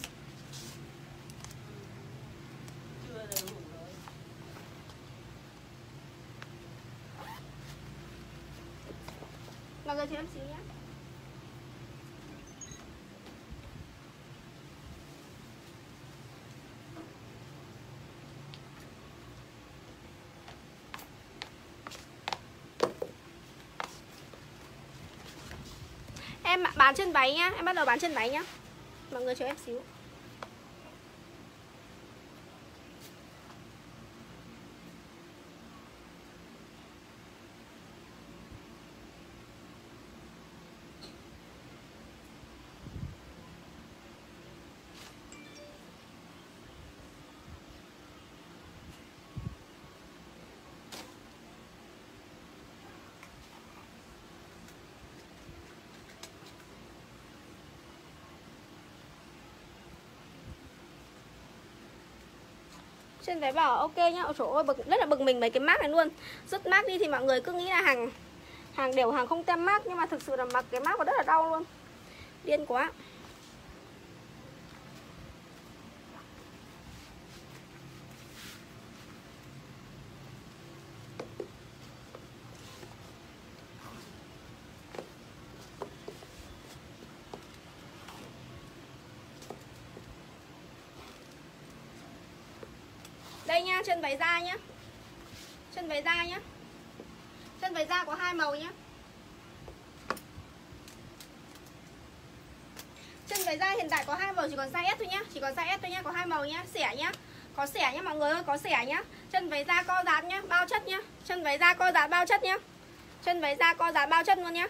Mọi người chờ em xíu nhé. Em bán chân váy nhá, em bắt đầu bán chân váy nhá. Mọi người chờ em xíu. Trên váy bảo ok nhá. Ôi trời ơi, bực, rất là bực mình mấy cái mác này luôn. Dứt mác đi thì mọi người cứ nghĩ là hàng hàng đều, hàng không tem mác, nhưng mà thực sự là mặc cái mác vào rất là đau luôn. Điên quá. Đây nha, chân váy da nhá. Chân váy da nhá. Chân váy da có hai màu nhá. Chân váy da hiện tại có hai màu, chỉ còn size S thôi nhá. Chỉ còn size S thôi nhá, có hai màu nhá, xẻ nhá. Có xẻ nhá mọi người ơi, có xẻ nhá. Chân váy da co giãn nhá, bao chất nhá. Chân váy da co giãn bao chất nhá. Chân váy da co giãn bao chất luôn nhá.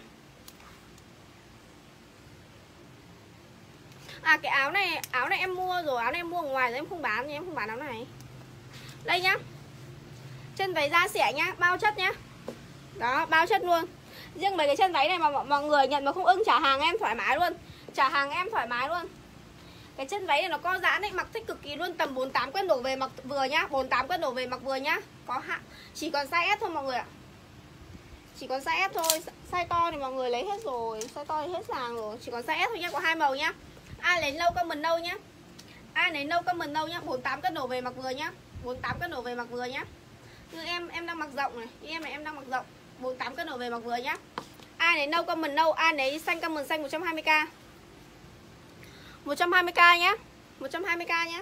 À cái áo này, áo này em mua rồi, áo này em mua ở ngoài rồi, em không bán, em không bán áo này. Đây nhá. Chân váy da xẻ nhá, bao chất nhá. Đó, bao chất luôn. Riêng mấy cái chân váy này mà mọi người nhận mà không ưng trả hàng em thoải mái luôn. Trả hàng em thoải mái luôn. Cái chân váy này nó co giãn ấy, mặc thích cực kỳ luôn. Tầm bốn mươi tám cân đổ về mặc vừa nhá. bốn mươi tám cân đổ về mặc vừa nhá. Có hạn, chỉ còn size S thôi mọi người ạ. Chỉ còn size S thôi. Size to thì mọi người lấy hết rồi. Size to thì hết hàng rồi. Chỉ còn size S thôi nhá, có hai màu nhá. Ai lấy nâu comment nâu nhá. Ai lấy nâu comment nâu nhá. bốn mươi tám cân đổ về mặc vừa nhá. bốn mươi tám cân đổ về mặc vừa nhá. Như em em đang mặc rộng này, như em này em đang mặc rộng. bốn mươi tám cân đổ về mặc vừa nhá. Ai lấy nâu comment nâu, ai lấy xanh comment xanh một trăm hai mươi k. một trăm hai mươi k nhá. một trăm hai mươi k nhá.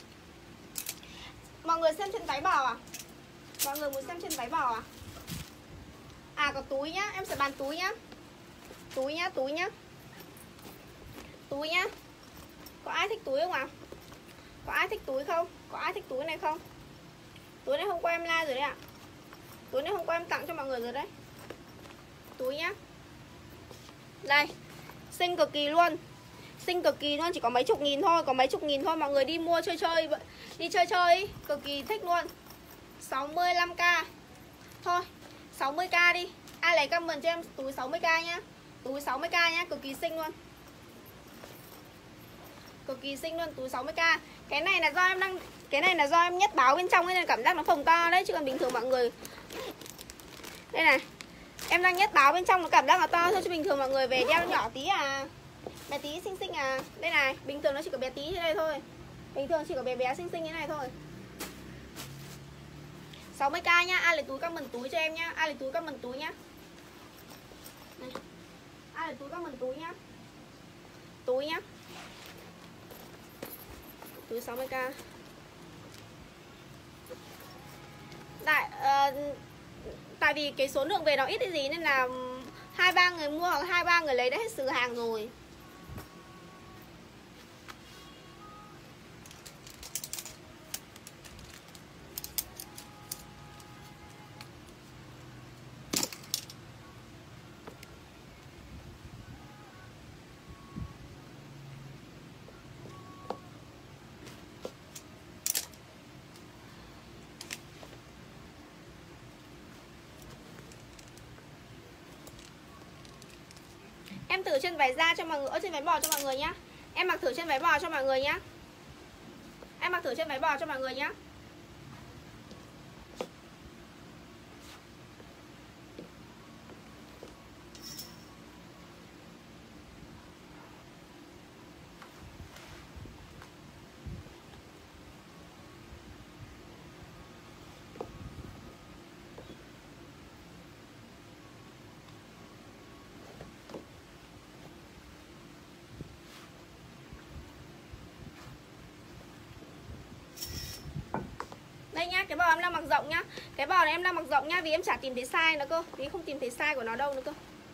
Mọi người xem chân váy bò à? Mọi người muốn xem chân váy bò à? À có túi nhá, em sẽ bán túi nhá. Túi nhá, túi nhá. Túi nhá. Có ai thích túi không ạ? À? Có ai thích túi không? Có ai thích túi này không? Túi này hôm qua em like rồi đấy ạ. Túi này hôm qua em tặng cho mọi người rồi đấy. Túi nhá. Đây. Xinh cực kỳ luôn. Xinh cực kỳ luôn, chỉ có mấy chục nghìn thôi, có mấy chục nghìn thôi, mọi người đi mua chơi chơi, đi chơi chơi, cực kỳ thích luôn. sáu mươi lăm k. Thôi, sáu mươi k đi. Ai lấy comment cho em túi sáu mươi k nhá. Túi sáu mươi k nhá, cực kỳ xinh luôn. Cực kỳ xinh luôn, túi sáu mươi k. Cái này là do em đang cái này là do em nhất báo bên trong nên cảm giác nó phồng to đấy, chứ còn bình thường mọi người. Đây này. Em đang nhất báo bên trong nó cảm giác là to thôi, chứ bình thường mọi người về đeo nhỏ tí à. Bé tí xinh xinh à. Đây này, bình thường nó chỉ có bé tí như này thôi. Bình thường chỉ có bé bé xinh xinh như này thôi. sáu mươi k nhá, ai lấy túi comment túi cho em nhá. Ai lấy túi comment túi nhá. Này. Ai lấy túi comment túi nhá. Túi nhá. Túi sáu mươi k. Tại uh, tại vì cái số lượng về nó ít cái gì nên là hai ba người mua hoặc hai ba người lấy đã hết sứ hàng rồi. Em thử trên váy da cho mọi người, ở trên váy bò cho mọi người nhá. Em mặc thử trên váy bò cho mọi người nhá. Em mặc thử trên váy bò cho mọi người nhá. Đây nhá, cái bò em đang mặc rộng nhá. Cái bò này em đang mặc rộng nhá, vì em chả tìm thấy size nữa cơ. Vì không tìm thấy size của nó đâu nữa cơ.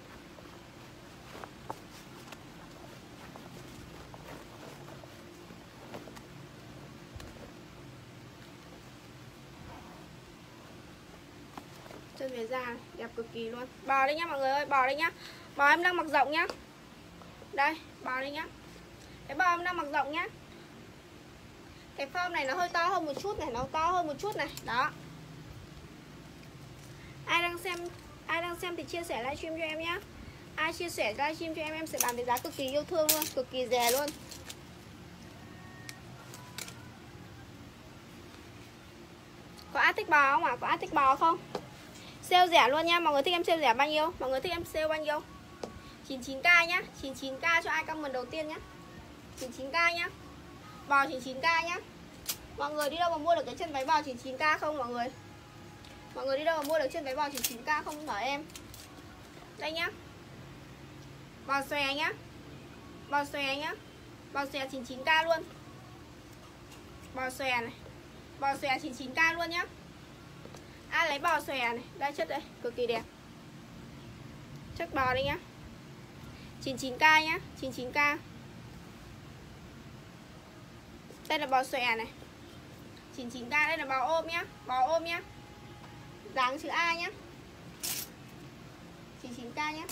Chân về da đẹp cực kỳ luôn. Bò đây nhá mọi người ơi, bò đây nhá. Bò em đang mặc rộng nhá. Đây, bò đây nhá. Cái bò em đang mặc rộng nhá. Cái form này nó hơi to hơn một chút này, nó to hơn một chút này, đó. Ai đang xem, ai đang xem thì chia sẻ livestream cho em nhá. Ai chia sẻ livestream cho em, em sẽ bán với giá cực kỳ yêu thương luôn, cực kỳ rẻ luôn. Có ai thích bò không ạ? À? Có ai thích bò không? Sale rẻ luôn nha, mọi người thích em sale rẻ bao nhiêu? Mọi người thích em sale bao nhiêu? chín mươi chín k nhá, chín mươi chín k cho ai comment đầu tiên nhá. chín mươi chín k nhá. Bò chín mươi chín k nhá. Mọi người đi đâu mà mua được cái chân váy bò chín mươi chín k không mọi người? Mọi người đi đâu mà mua được chân váy bò chín mươi chín k không bảo em. Đây nhá. Bò xòe nhá. Bò xòe nhá. Bò xòe chín mươi chín k luôn. Bò xòe này. Bò xòe chín mươi chín k luôn nhá. Ai lấy bò xòe này, đây chất đây, cực kỳ đẹp. Chất bò đây nhá. chín mươi chín k nhá, chín mươi chín k. Đây là bò xòe này. chín mươi chín k, đây là bò ôm nhá, bò ôm nhá. Dáng chữ A nhá. chín mươi chín k nhá.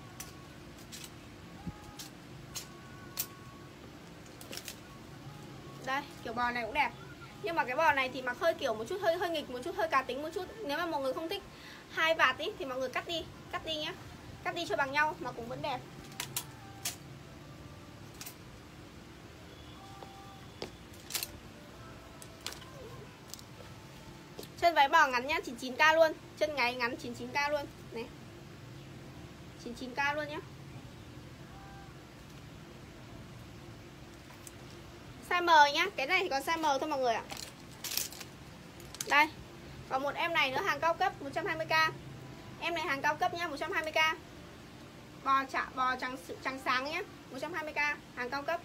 Đây, kiểu bò này cũng đẹp. Nhưng mà cái bò này thì mặc hơi kiểu một chút, hơi hơi nghịch một chút, hơi cá tính một chút. Nếu mà mọi người không thích hai vạt ý thì mọi người cắt đi, cắt đi nhá. Cắt đi cho bằng nhau mà cũng vẫn đẹp. Chân váy bò ngắn nhá, chín mươi chín k luôn. Chân gáy ngắn chín mươi chín k luôn. Này. chín mươi chín k luôn nhá. size M nhá. Cái này thì còn size M thôi mọi người ạ. Đây. Còn một em này nữa hàng cao cấp một trăm hai mươi k. Em này hàng cao cấp nhá, một trăm hai mươi k. Bò chả bò trắng trắng sáng nhá, một trăm hai mươi k, hàng cao cấp.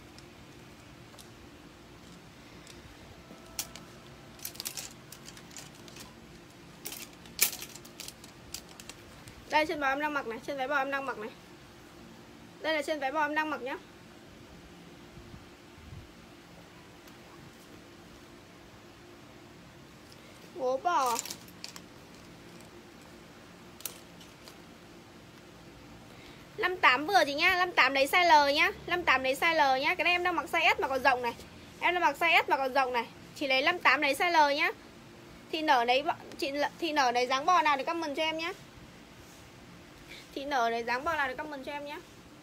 Đây trên bò em đang mặc này, trên váy bò em đang mặc này. Đây là trên váy bò em đang mặc nhá. Ngố bò. năm mươi tám vừa chị nhá, năm mươi tám lấy size L nhá, năm mươi tám lấy size L nhá. Cái này em đang mặc size S mà còn rộng này. Em đang mặc size S mà còn rộng này. Chỉ lấy năm mươi tám lấy size L nhá. Thì nở đấy chị thì nở đấy dáng bò nào thì comment cho em nhá. Thì nở đấy dáng bò nào thì comment cho em nhá.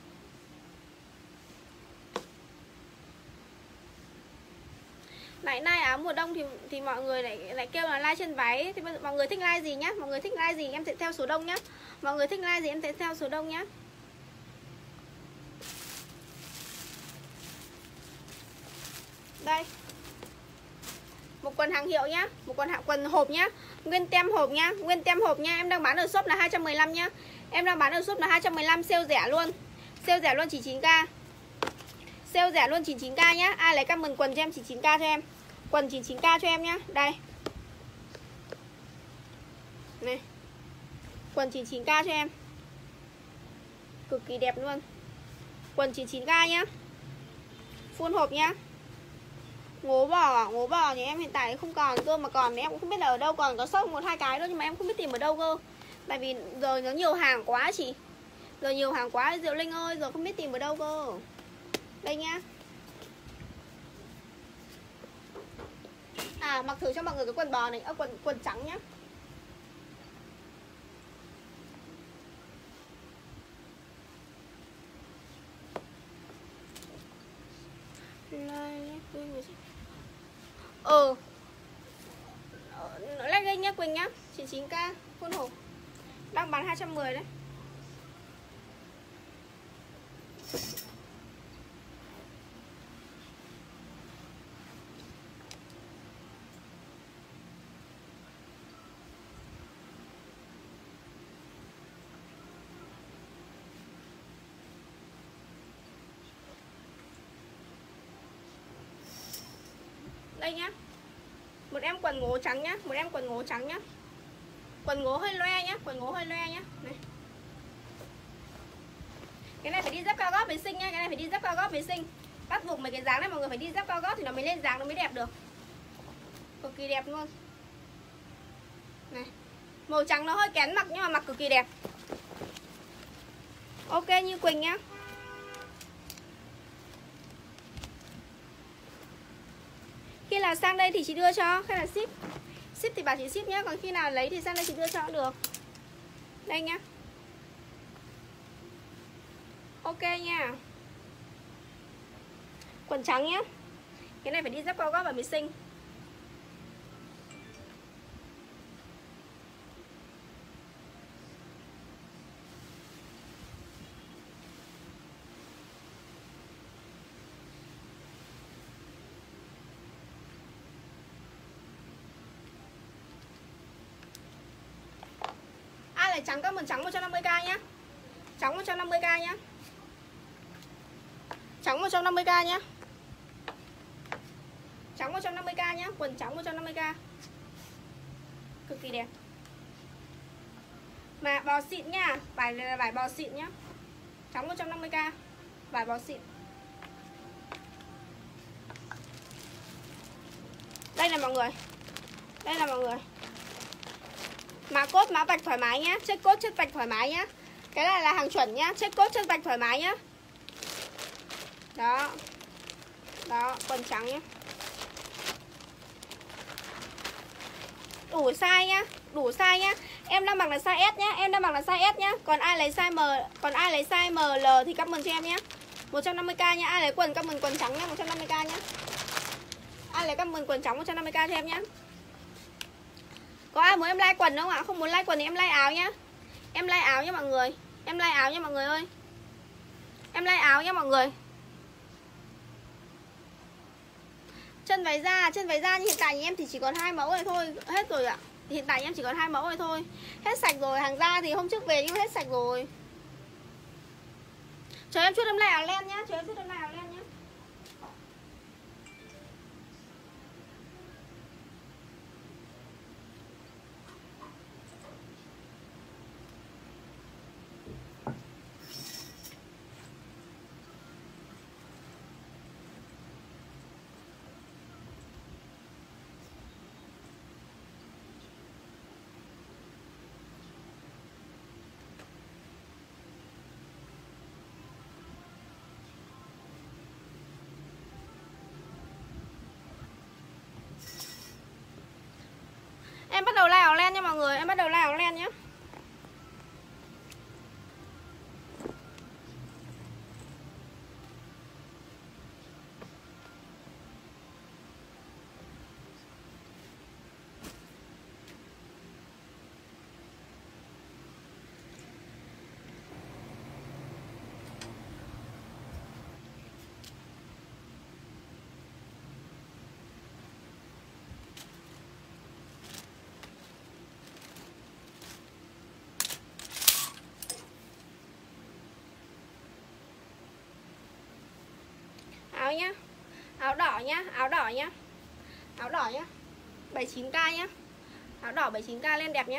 Nãy nay áo mùa đông thì thì mọi người lại lại kêu là like trên váy. Thì mọi người thích like gì nhá? Mọi người thích like gì em sẽ theo số đông nhá. Mọi người thích like gì em sẽ theo số đông nhá. Đây. Một quần hàng hiệu nhá, một quần hàng quần hộp nhá. Nguyên tem hộp nhá, nguyên tem hộp nhá. Em đang bán ở shop là hai trăm mười lăm nhá. Em đang bán ở shop là hai trăm mười lăm, sale rẻ luôn. Sale rẻ luôn chỉ chín k. Sale rẻ luôn chín mươi chín k nhá. Ai lấy comment quần cho em chín mươi chín k cho em. Quần chín mươi chín k cho em nhá. Đây. Này. Quần chín mươi chín k cho em. Cực kỳ đẹp luôn. Quần chín mươi chín k nhá. Full hộp nhá. Ngố bò, ngố bò nhà em hiện tại không còn cơ, mà còn em cũng không biết là ở đâu, còn có sốc một hai cái thôi nhưng mà em không biết tìm ở đâu cơ. Tại vì giờ nó nhiều hàng quá chị. Giờ nhiều hàng quá Diệu Linh ơi, giờ không biết tìm ở đâu cơ. Đây nhá. À mặc thử cho mọi người cái quần bò này, à, quần quần trắng nhá. Ừ. Legging nhá Quỳnh nhá, chín mươi chín k full hộp. Đang bán hai trăm mười đấy. Đây nhá. Một em quần ngố trắng nhá, một em quần ngố trắng nhá. Quần ngố hơi loe nhá, quần ngố hơi loe nhá. Này. Cái này phải đi dép cao gót mới xinh nhá, cái này phải đi dép cao gót mới xinh. Bắt buộc mấy cái dáng này mọi người phải đi dép cao gót thì nó mới lên dáng, nó mới đẹp được. Cực kỳ đẹp luôn. Này. Màu trắng nó hơi kén mặc nhưng mà mặc cực kỳ đẹp. Ok như Quỳnh nhá. Khi nào sang đây thì chị đưa cho, hay là ship. Ship thì bảo chị ship nhá, còn khi nào lấy thì sang đây chị đưa cho cũng được. Đây nhá. Ok nha. Quần trắng nhá. Cái này phải đi dép cao gót và mới xinh. Trắng các mần trắng một trăm năm mươi k nhá. Trắng một trăm năm mươi k nhá. Trắng một trăm năm mươi k nhá. Trắng một trăm năm mươi k nhá, quần trắng một trăm năm mươi k. Cực kỳ đẹp. Mà bò xịn nha, vải này là vải bò xịn nhá. Trắng một trăm năm mươi k, vải bò xịn. Đây là mọi người. Đây là mọi người. Mã cốt mã vạch thoải mái nhá, check cốt chất vạch thoải mái nhá. Cái này là hàng chuẩn nhá, check cốt chất vạch thoải mái nhá. Đó. Đó, quần trắng nhá. Đủ size nhá, đủ size nhá. Em đang mặc là size S nhá, em đang mặc là size S nhá. Còn ai lấy size M, còn ai lấy size em lờ thì comment cho em nhá. một trăm năm mươi k nhá, ai lấy quần comment quần trắng nhá, một trăm năm mươi k nhá. Ai lấy comment quần trắng một trăm năm mươi k cho em nhá. Có ai muốn em like quần không ạ? Không muốn like quần thì em like áo nhá. Em like áo nha mọi người. Em like áo nha mọi người ơi. Em like áo nha mọi người. Chân váy da, chân váy da nhưng hiện tại thì em thì chỉ còn hai mẫu này thôi, hết rồi ạ. Hiện tại em chỉ còn hai mẫu này thôi. Hết sạch rồi, hàng da thì hôm trước về nhưng hết sạch rồi. Chờ em chút em lại áo len nhá, chờ em chút em lại áo len nhá. Em bắt đầu like áo len nha mọi người, em bắt đầu like áo len nhé. Áo nhá, áo đỏ nhá, áo đỏ nhá, áo đỏ nhá, bảy mươi chín k nhá, áo đỏ bảy mươi chín k lên đẹp nhá.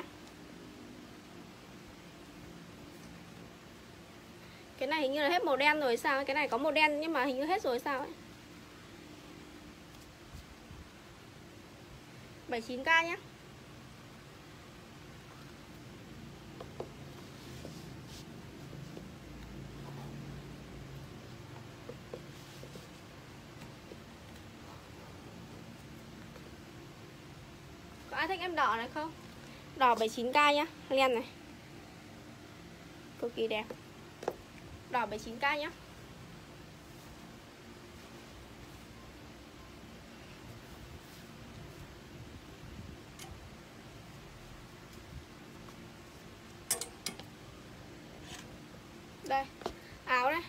Cái này hình như là hết màu đen rồi sao? Cái này có màu đen nhưng mà hình như hết rồi sao ấy. bảy mươi chín k nhá. Có ai thích em đỏ này không? Đỏ bảy mươi chín k nhá, len này. Cực kỳ đẹp. Đỏ bảy mươi chín k nhá. Đây, áo đây.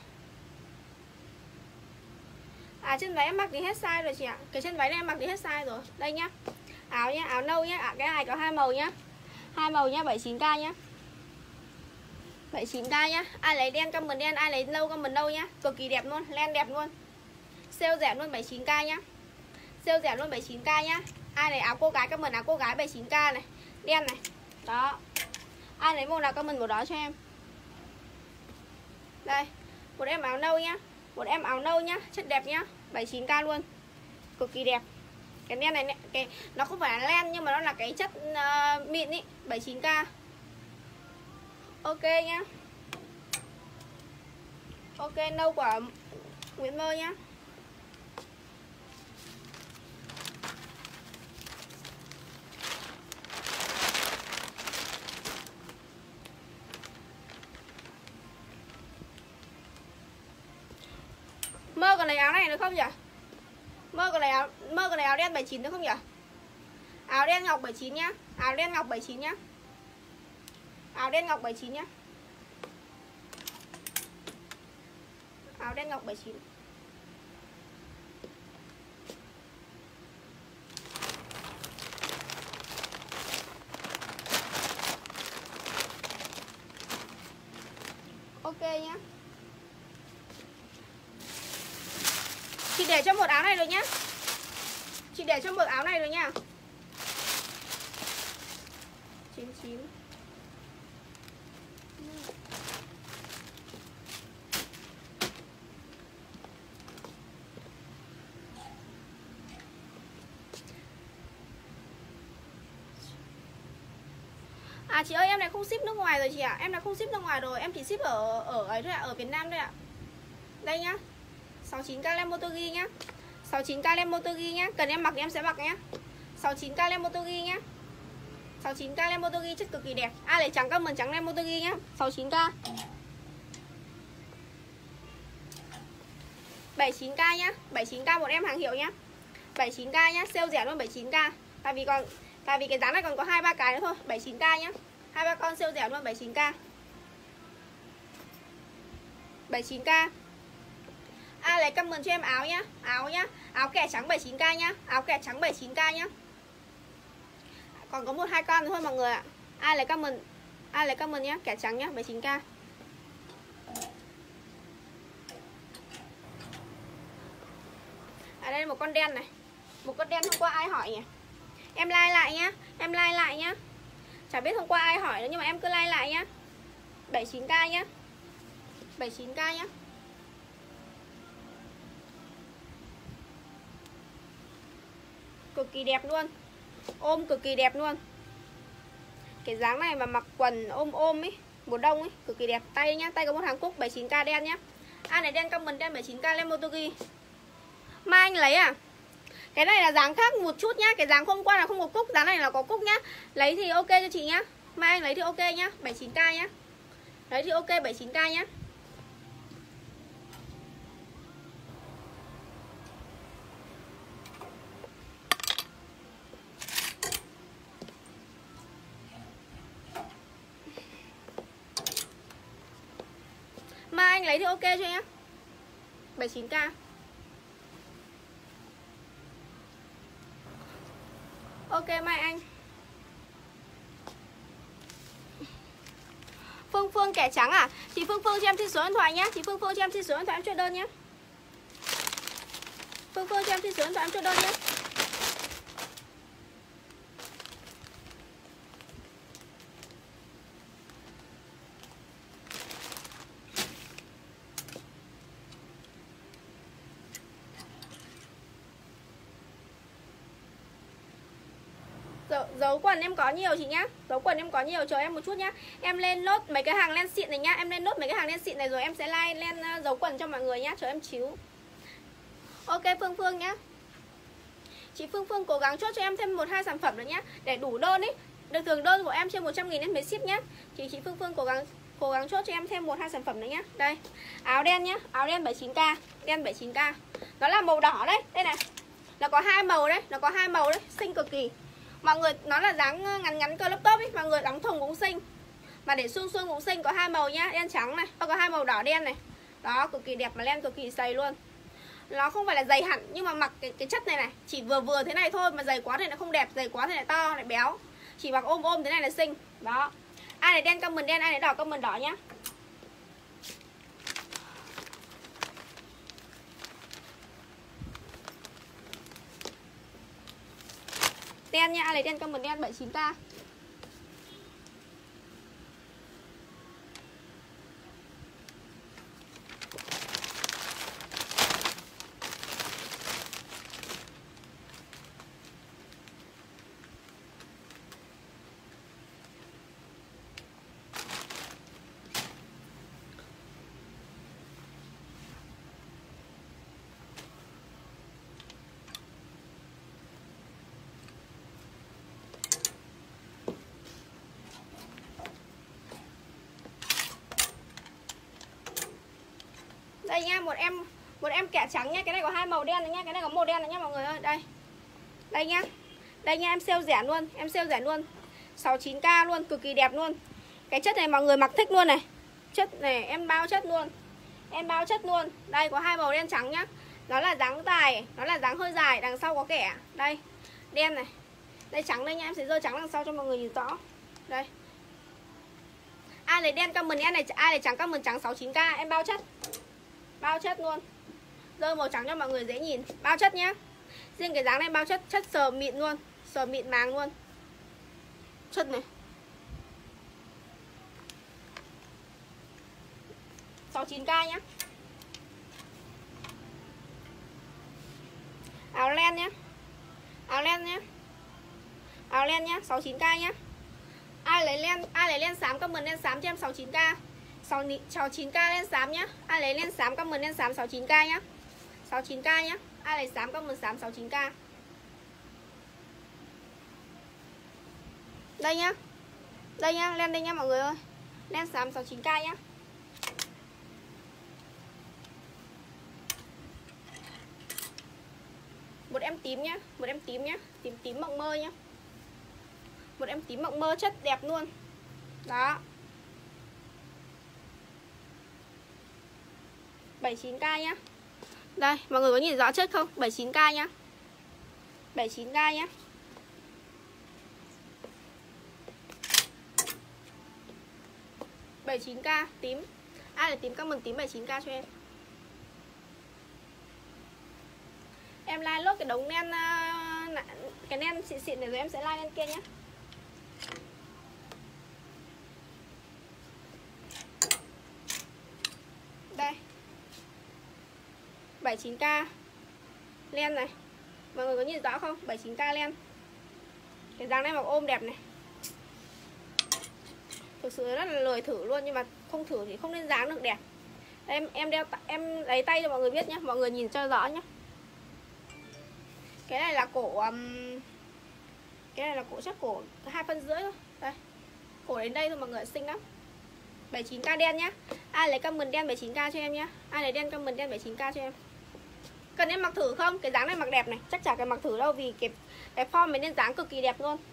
À chân váy em mặc thì hết size rồi chị ạ. Cái chân váy này em mặc thì hết size rồi. Đây nhá. Áo nhá, áo nâu nhá. À, cái này có hai màu nhá. Hai màu nhá, bảy mươi chín k nhá. bảy mươi chín k nhá. Ai lấy đen comment đen, ai lấy nâu comment nâu nhá. Cực kỳ đẹp luôn, len đẹp luôn. Sale rẻ luôn bảy mươi chín k nhá. Sale rẻ luôn bảy mươi chín k nhá. Ai lấy áo cô gái comment áo cô gái bảy mươi chín k này. Đen này. Đó. Ai lấy màu nào comment màu đó cho em. Đây, một em áo nâu nhá. Một em áo nâu nhá, chất đẹp nhá, bảy mươi chín k luôn. Cực kỳ đẹp. Cái đen này cái nó không phải là len nhưng mà nó là cái chất uh, mịn ý, bảy mươi chín k. Ok nhá. Ok, nâu của Nguyễn Mơ nhá. Mơ còn lấy áo này được không nhỉ? Mơ còn lấy áo Mơ còn lấy áo đen bảy mươi chín được không nhỉ? Áo đen ngọc bảy mươi chín nhá. Áo đen ngọc bảy mươi chín nhá. Áo đen ngọc bảy mươi chín nhá. Áo đen ngọc bảy mươi chín. Ok nhá. Chị để cho một áo này rồi nhá. Chị để cho một áo này rồi nhá. chín chín. À chị ơi, em này không ship nước ngoài rồi chị ạ. À. Em này không ship nước ngoài rồi, em chỉ ship ở ở ấy thôi ạ, ở Việt Nam thôi ạ. Đây nhá. sáu mươi chín k lem Motogi nhá. sáu mươi chín k lem Motogi nhá. Cần em mặc thì em sẽ mặc nhá. sáu mươi chín k lem Motogi nhá. sáu mươi chín k lem Motogi chất cực kỳ đẹp. Ai lấy trắng comment trắng lem Motogi nhá. sáu mươi chín k. bảy mươi chín k nhá. bảy mươi chín k một em hàng hiệu nhá. bảy mươi chín k nhá, sale rẻ luôn bảy mươi chín k. Tại vì còn tại vì cái dáng này còn có hai ba cái nữa thôi. bảy mươi chín k nhá. Hai ba con sale rẻ luôn bảy mươi chín k. bảy mươi chín k. Ai lấy comment cho em áo nhá. Áo nhá. Áo kẻ trắng bảy mươi chín k nhá. Áo kẻ trắng bảy mươi chín k nhá. Còn có một hai con thôi mọi người ạ. Ai lấy comment, ai lấy comment nhá, kẻ trắng nhá, bảy mươi chín k. Ở đây một con đen này. Một con đen hôm qua ai hỏi nhỉ? Em like lại nhá. Em like lại nhá. Chả biết hôm qua ai hỏi nữa nhưng mà em cứ like lại nhá. bảy mươi chín k nhá. bảy mươi chín k nhá. Cực kỳ đẹp luôn. Ôm cực kỳ đẹp luôn. Cái dáng này mà mặc quần ôm ôm ấy, mùa đông ấy, cực kỳ đẹp. Tay nhá, tay có một hàng cúc bảy mươi chín k đen nhá. Ai này đen comment đen bảy mươi chín k lên Motogi. Mai anh lấy à? Cái này là dáng khác một chút nhá. Cái dáng hôm qua là không có cúc, dáng này là có cúc nhá. Lấy thì ok cho chị nhá. Mai anh lấy thì ok nhá, bảy mươi chín k nhá. Lấy thì ok bảy mươi chín k nhá. Mai anh lấy thì ok cho nhá. bảy mươi chín k. Ok Mai anh. Phương Phương kẻ trắng à? Chị Phương Phương cho em xin số điện thoại nhá. Chị Phương Phương cho em xin số điện thoại em chốt đơn nhá. Phương Phương cho em xin số điện thoại em chốt đơn nhá. Dấu, dấu quần em có nhiều chị nhá. Dấu quần em có nhiều, chờ em một chút nhá. Em lên nốt mấy cái hàng len xịn này nhá. Em lên nốt mấy cái hàng len xịn này rồi em sẽ like lên uh, dấu quần cho mọi người nhá. Chờ em xíu. Ok Phương Phương nhá. Chị Phương Phương cố gắng chốt cho em thêm một hai sản phẩm nữa nhá. Để đủ đơn ý. Được thường đơn của em trên một trăm nghìn em mới ship nhá. Chị chị Phương Phương cố gắng cố gắng chốt cho em thêm một hai sản phẩm nữa nhá. Đây. Áo đen nhá. Áo đen bảy mươi chín k. Đen bảy mươi chín k. Nó là màu đỏ đấy. Đây này. Nó có hai màu đấy. Nó có hai màu đấy. Xinh cực kỳ. Mọi người, nó là dáng ngắn ngắn cơ laptop ấy, mọi người đóng thùng cũng xinh. Mà để suông suông cũng xinh, có hai màu nhá, đen trắng này, có hai màu đỏ đen này. Đó, cực kỳ đẹp mà len cực kỳ dày luôn. Nó không phải là dày hẳn nhưng mà mặc cái, cái chất này này chỉ vừa vừa thế này thôi, mà dày quá thì nó không đẹp, dày quá thì lại to, lại béo. Chỉ mặc ôm ôm thế này là xinh. Đó. Ai này đen comment đen, ai này đỏ comment đỏ nhá. Đen nha, ai lấy đen comment đen bảy mươi chín k. Đây nha, một em một em kẻ trắng nha, cái này có hai màu đen này nha, cái này có màu đen này nha mọi người ơi, đây. Đây nhá. Đây nha, em sale rẻ luôn, em sale rẻ luôn. sáu mươi chín k luôn, cực kỳ đẹp luôn. Cái chất này mọi người mặc thích luôn này. Chất này em bao chất luôn. Em bao chất luôn. Đây có hai màu đen trắng nhá. Nó là dáng dài, nó là dáng hơi dài, đằng sau có kẻ. Đây. Đen này. Đây trắng đây nha, em sẽ rơi trắng đằng sau cho mọi người nhìn rõ. Đây. Ai lấy đen comment đen này, ai lấy trắng comment trắng sáu mươi chín k, em bao chất. Bao chất luôn. Rơi màu trắng cho mọi người dễ nhìn. Bao chất nhá. Riêng cái dáng này bao chất, chất sờ mịn luôn. Sờ mịn màng luôn. Chất này sáu mươi chín k nhá. Áo len nhá. Áo len nhá. Áo len nhá, sáu mươi chín k nhá. Ai lấy len, ai lấy len xám comment len xám cho em sáu mươi chín k. sáu mươi chín k len xám nhá. Ai lấy len xám comment len xám sáu mươi chín k nhá. sáu mươi chín k nhá. Ai lấy xám comment xám sáu mươi chín k. Đây nhá. Đây nhá, len đây nhá mọi người ơi. Len xám sáu mươi chín k nhá. Một em tím nhá, một em tím nhá, tím tím mộng mơ nhá. Một em tím mộng mơ chất đẹp luôn. Đó. bảy mươi chín k nhá. Đây, mọi người có nhìn rõ chất không? bảy mươi chín k nhá. bảy mươi chín k nhá. bảy mươi chín k tím. Ai là tím comment tím bảy mươi chín k cho em. Em like lốt cái đống nen, cái nen xịn xịn này rồi em sẽ like lên kia nhé. Đây, bảy mươi chín k len này. Mọi người có nhìn rõ không? bảy mươi chín k len. Cái dáng này mặc ôm đẹp này. Thực sự rất là lười thử luôn, nhưng mà không thử thì không nên dáng được đẹp. Em em đeo em lấy tay cho mọi người biết nhé, mọi người nhìn cho rõ nhé. Cái này là cổ um, cái này là cổ chắc cổ hai phân rưỡi thôi. Đây, cổ đến đây thôi mọi người, xinh lắm. bảy mươi chín k đen nhá. Ai lấy comment đen bảy mươi chín k cho em nhá. Ai lấy đen comment đen bảy mươi chín k cho em. Cần em mặc thử không? Cái dáng này mặc đẹp này, chắc chả cần mặc thử đâu, vì cái cái form này nên dáng cực kỳ đẹp luôn.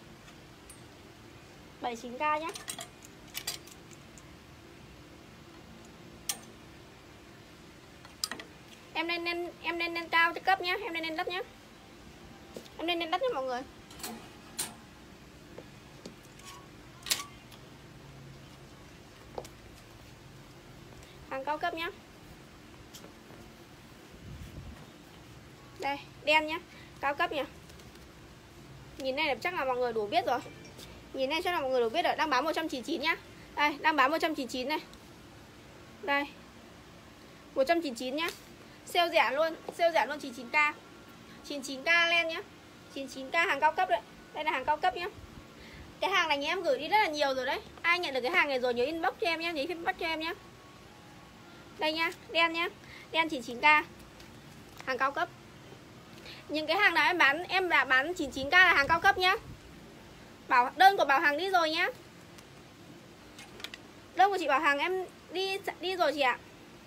bảy mươi chín k nhá. Em lên lên em lên lên cao cho cấp nhá, em lên lên đất nhá. Em lên lên đất nhá mọi người. Hàng cao cấp nhá. Đây, đen nhá, cao cấp nhá. Nhìn này chắc là mọi người đủ biết rồi. Nhìn này chắc là mọi người đủ biết rồi, đang bán một trăm chín mươi chín nhá. Đây, đang bán một trăm chín mươi chín này. Đây. một trăm chín mươi chín nhá. Sale rẻ luôn, sale rẻ luôn chín mươi chín k. chín mươi chín k len nhá. chín mươi chín k hàng cao cấp đấy. Đây là hàng cao cấp nhá. Cái hàng này nhà em gửi đi rất là nhiều rồi đấy. Ai nhận được cái hàng này rồi nhớ inbox cho em nhá, nhớ inbox cho em nhá. Đây nhá, đen nhá. Đen chín mươi chín k. Hàng cao cấp. Những cái hàng nào em bán, em đã bán chín mươi chín k là hàng cao cấp nhá. Bảo đơn của Bảo Hằng đi rồi nhá. Đơn của chị Bảo Hằng em đi đi rồi chị ạ.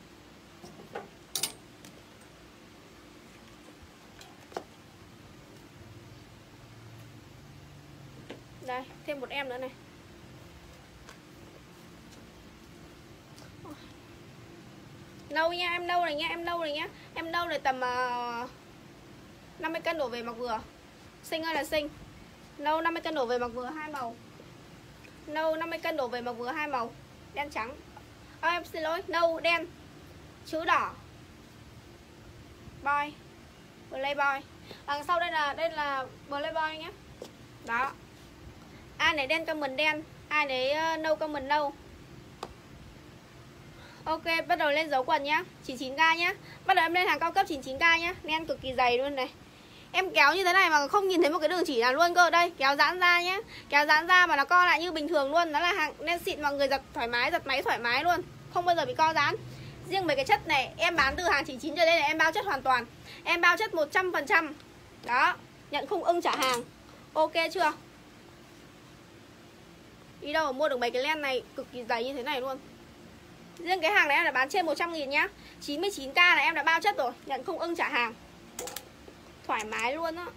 Đây, thêm một em nữa này. Nâu nha, em nâu này nha, em nâu này nhá. Em nâu này tầm uh, năm mươi cân đổ về mặc vừa. Xinh ơi là xinh. Nâu năm mươi cân đổ về mặc vừa hai màu. Nâu năm mươi cân đổ về mặc vừa hai màu. Đen trắng. À, em xin lỗi, nâu đen chữ đỏ. Boy. Playboy. Đằng sau đây là đây là Playboy nhé. Đó. Ai này đen comment đen, ai đấy uh, nâu comment nâu. Ok, bắt đầu lên dấu quần nhá. chín mươi chín k nhá. Bắt đầu em lên hàng cao cấp chín mươi chín k nhá. Len cực kỳ dày luôn này. Em kéo như thế này mà không nhìn thấy một cái đường chỉ nào luôn cơ. Đây, kéo giãn ra nhá. Kéo giãn ra mà nó co lại như bình thường luôn. Nó là hàng len xịn, mọi người giật thoải mái, giật máy thoải mái luôn. Không bao giờ bị co giãn. Riêng về cái chất này, em bán từ hàng chín mươi chín trở lên này em bao chất hoàn toàn. Em bao chất một trăm phần trăm. Đó, nhận không ưng trả hàng. Ok chưa? Đi đâu mà mua được mấy cái len này cực kỳ dày như thế này luôn. Riêng cái hàng này em đã bán trên một trăm nghìn nhá. chín mươi chín k là em đã bao chất rồi, nhận không ưng trả hàng. Thoải mái luôn á.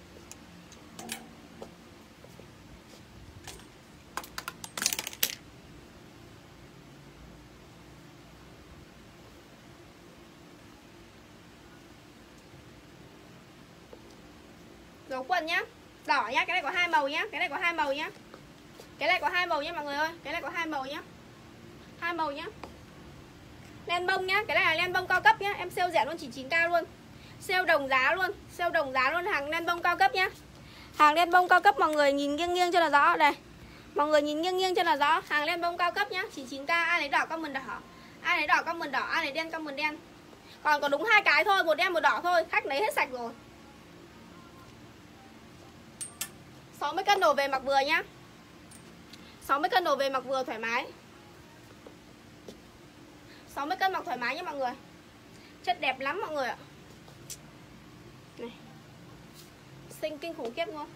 Dấu quần nhá. Đỏ nhá, cái này có hai màu nhá, cái này có hai màu nhá. Cái này có hai màu nhá mọi người ơi, cái này có hai màu nhá. Hai màu nhá. Len bông nhá, cái này là len bông cao cấp nhá, em sale rẻ luôn chín mươi chín k luôn. Sale đồng giá luôn, sale đồng giá luôn, hàng len bông cao cấp nhá. Hàng len bông cao cấp mọi người nhìn nghiêng nghiêng cho là rõ đây. Mọi người nhìn nghiêng nghiêng cho là rõ, hàng len bông cao cấp nhá, chín mươi chín k. Ai lấy đỏ comment đỏ, ai lấy đỏ comment đỏ, ai lấy đen comment đen. Còn có đúng hai cái thôi, một đen một đỏ thôi, khách lấy hết sạch rồi. sáu mươi cân đổ về mặc vừa nhá. sáu mươi cân đổ về mặc vừa thoải mái. sáu mươi cân mặc thoải mái nhé mọi người. Chất đẹp lắm mọi người ạ. Này. Xinh kinh khủng khiếp luôn.